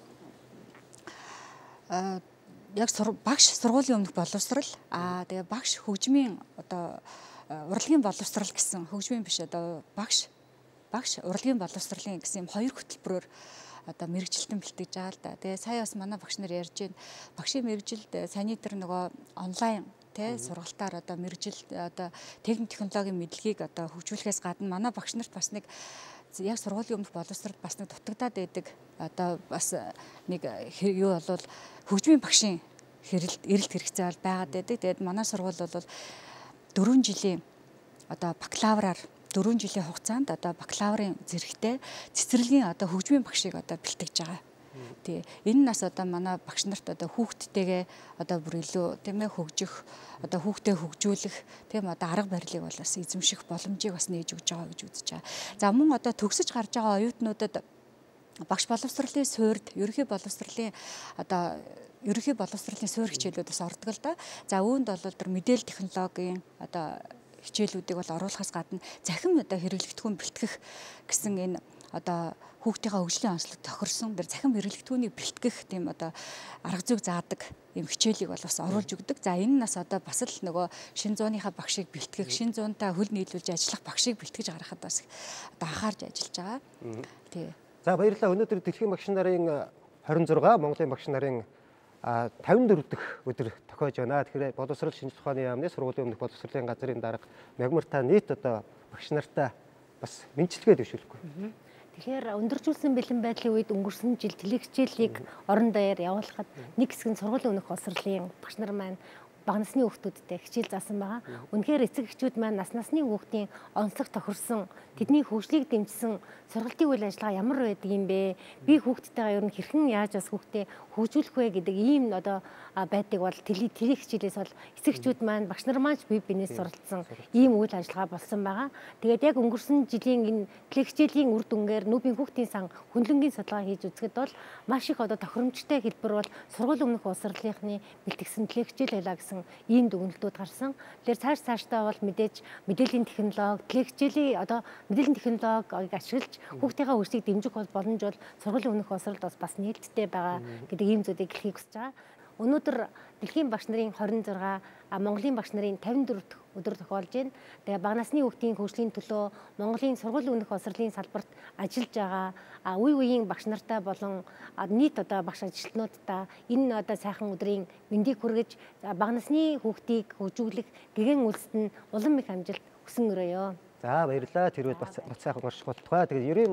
яг багш сургуулийн өмнөх боловсрол аа тэгээ багш хөгжмийн одоо урлагийн боловсрол гэсэн хөгжмийн биш одоо багш багш урлагийн боловсролын гэсэн юм хоёр хөтөлбөрөөр одоо мэрэгжилтэн бэлтгэж байгаа л да. Тэгээ сая бас манай багш нар ярьж байна. Багшийн мэрэгжилд саяны тэр нөгөө онлайн тэ сургалтаар одоо мэрэгжил одоо техник технологийн мэдлэгийг одоо хөгжүүлэхээс гадна манай багш нарт бас нэг яг сургуулийн өмнөх боловсролд бас нэг дутагдаад байдаг одоо бас нэг юу болвол хөгжмийн багшийн хэрэлт эрэлт хэрэгцээ бол байгаад байдаг. Тэгээд манай сургууль бол дөрвөн жилийн одоо бакалавраар дөрвөн жилийн хугацаанд одоо бакалаврын зэрэгтэй цэцэрлэгийн одоо хөгжмийн багшийг одоо бэлтгэж байгаа. Тий. Энэ нас одоо манай багш нарт одоо хүүхдтэйгээ одоо бүр илүү тийм ээ хөгжих одоо хүүхдээ хөгжүүлэх тийм одоо арга барилыг бол бас эзэмших боломжийг бас нээж өгч байгаа гэж үзэж байгаа. За мөн одоо төгсөж гарч байгаа оюутнуудад багш боловсролын суурьд ерөнхий боловсролын одоо ерөнхий боловсролын суурь хичээлүүд бас ордог л да. За үүнд бол тэр мэдээлэл технологийн одоо хичээлүүдийг бол оруулахаас гадна захим одоо хэрэглэгдэхүүн бэлтгэх гэсэн энэ одоо хүүхдийнхээ хөгжлийн онцлог тохирсон тэр захим хэрэглэгдэхүүнийг бэлтгэх тийм одоо арга зүйг заадаг юм хичээлийг бол бас оруулж өгдөг. За энэ нас одоо бас л нөгөө шин зууныхаа багшийг бэлтгэх, шин зуунтай хөл нийлүүлж ажиллах багшийг бэлтгэж гаргахад бас одоо анхаарч ажиллаж байгаа. Тий. За баярлалаа. Өнөөдөр дэлхийн багш нарын хорин зураг Монголын багш нарын тавин дөрөв дэх өдөр тохиож байна. Тэгэхээр боловсрол шинжилгээ ухааны яамны сургуулийн өмнөх боловсролын газрын дарга Мягмар нийт одоо багш нартай бас мэдчилгээ дэвшүүлэхгүй. Тэгэхээр өндөржүүлсэн бэлэн байдлын үед өнгөрсөн жил телевизчлийг орон даяар явуулахад нэг хэсэг нь сургуулийн өмнөх боловсролын багш нар маань бага насны хүүхдүүдтэй хичээл заасан байгаа. Үнэхээр эцэг эхчүүд маань нас насны хүүхдийн онцлог тохирсон тэдний хөгжлийг дэмжсэн сургалтын үйл ажиллагаа ямар байдаг юм бэ? Би хүүхдтэйгээ ер нь хэрхэн яаж бас хүүхдээ хөгжүүлэх вэ гэдэг ийм одоо байдгийг бол теле хичээлээс бол эцэг эхчүүд маань багш нар маань бие биенээс суралцсан ийм үйл ажиллагаа болсон байгаа. Тэгээд яг өнгөрсөн жилийн энэ теле хичээлийн үр дүнгээр нүүбийн хүүхдийн сан хөндлөнгийн судалгаа хийж үзэхэд бол маш их одоо тохиромжтой хэлбэр бол сургуулийн өмнөх боловсролынхны бэлтгэсэн теле хичээл байлаа гэсэн ийм дүгнэлтүүд гарсан. Тэгэхээр цааш цаашдаа бол мэдээж мэдээллийн технологи, теле хичээлийн одоо мэдээллийн технологиг ашиглаж хүүхдийнхээ хөгжлийг дэмжих бол боломж бол сургуулийн өмнөх боловсролд бас нээлттэй байгаа гэдэг ийм зүйлийг хэлхийг хүсэж байгаа. Өнөөдөр дэлхийн багш нарын хорин зураг, Монголын багш нарын тавин дөрөв дэх өдөр тохиолж байна. Тэгээ бага насны хүүхдийн хөгжлийн төлөө Монголын сургуулийн өмнөх боловсролын салбарт ажиллаж байгаа үе үеийн багш нартай болон нийт одоо багш ажилтнуудтай энэ одоо сайхан өдрийн мэндийг хүргэж бага насны хүүхдийг хөгжүүлэх гэгэн үйлсэд нь улам их амжилт хүсэн өрөөё. За баярлалаа. Тэр үед бас сайхан орших болтугай. Тэгээд ерийн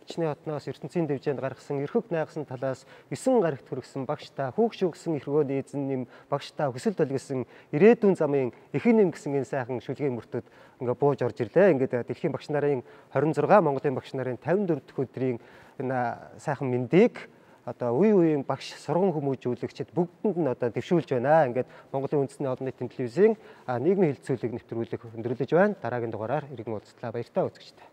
Ичний хотноос ертөнцийн дэвжээнд гаргасан эрхэг найгсан талаас эсэн гарагт хүргэсэн багштай хүүгш өгсөн эрхгөөний эзэн нэм багштай хүсэл төлгөсөн ирээдүйн замын эхэн нэм гэсэн энэ сайхан шүлгийн мөртөд ингээ бууж орж ирлээ. Ингээд дэлхийн багш нарын хорин зургаа Монголын багш нарын тавин дөрөв дэх өдрийн энэ сайхан мэндийг одоо үе үеийн багш сурган хүмүүжүүлэгчид бүгдэнд нь одоо дэвшүүлж байна. Ингээд Монголын үндэсний олон нийтийн телевизийн нийгмийн хэлэлцүүлэг нэвтрүүлэг өндөрлөж байна. Дараагийн дугаараар иргэн уулзлаа. Баяртай үзэгчдээ.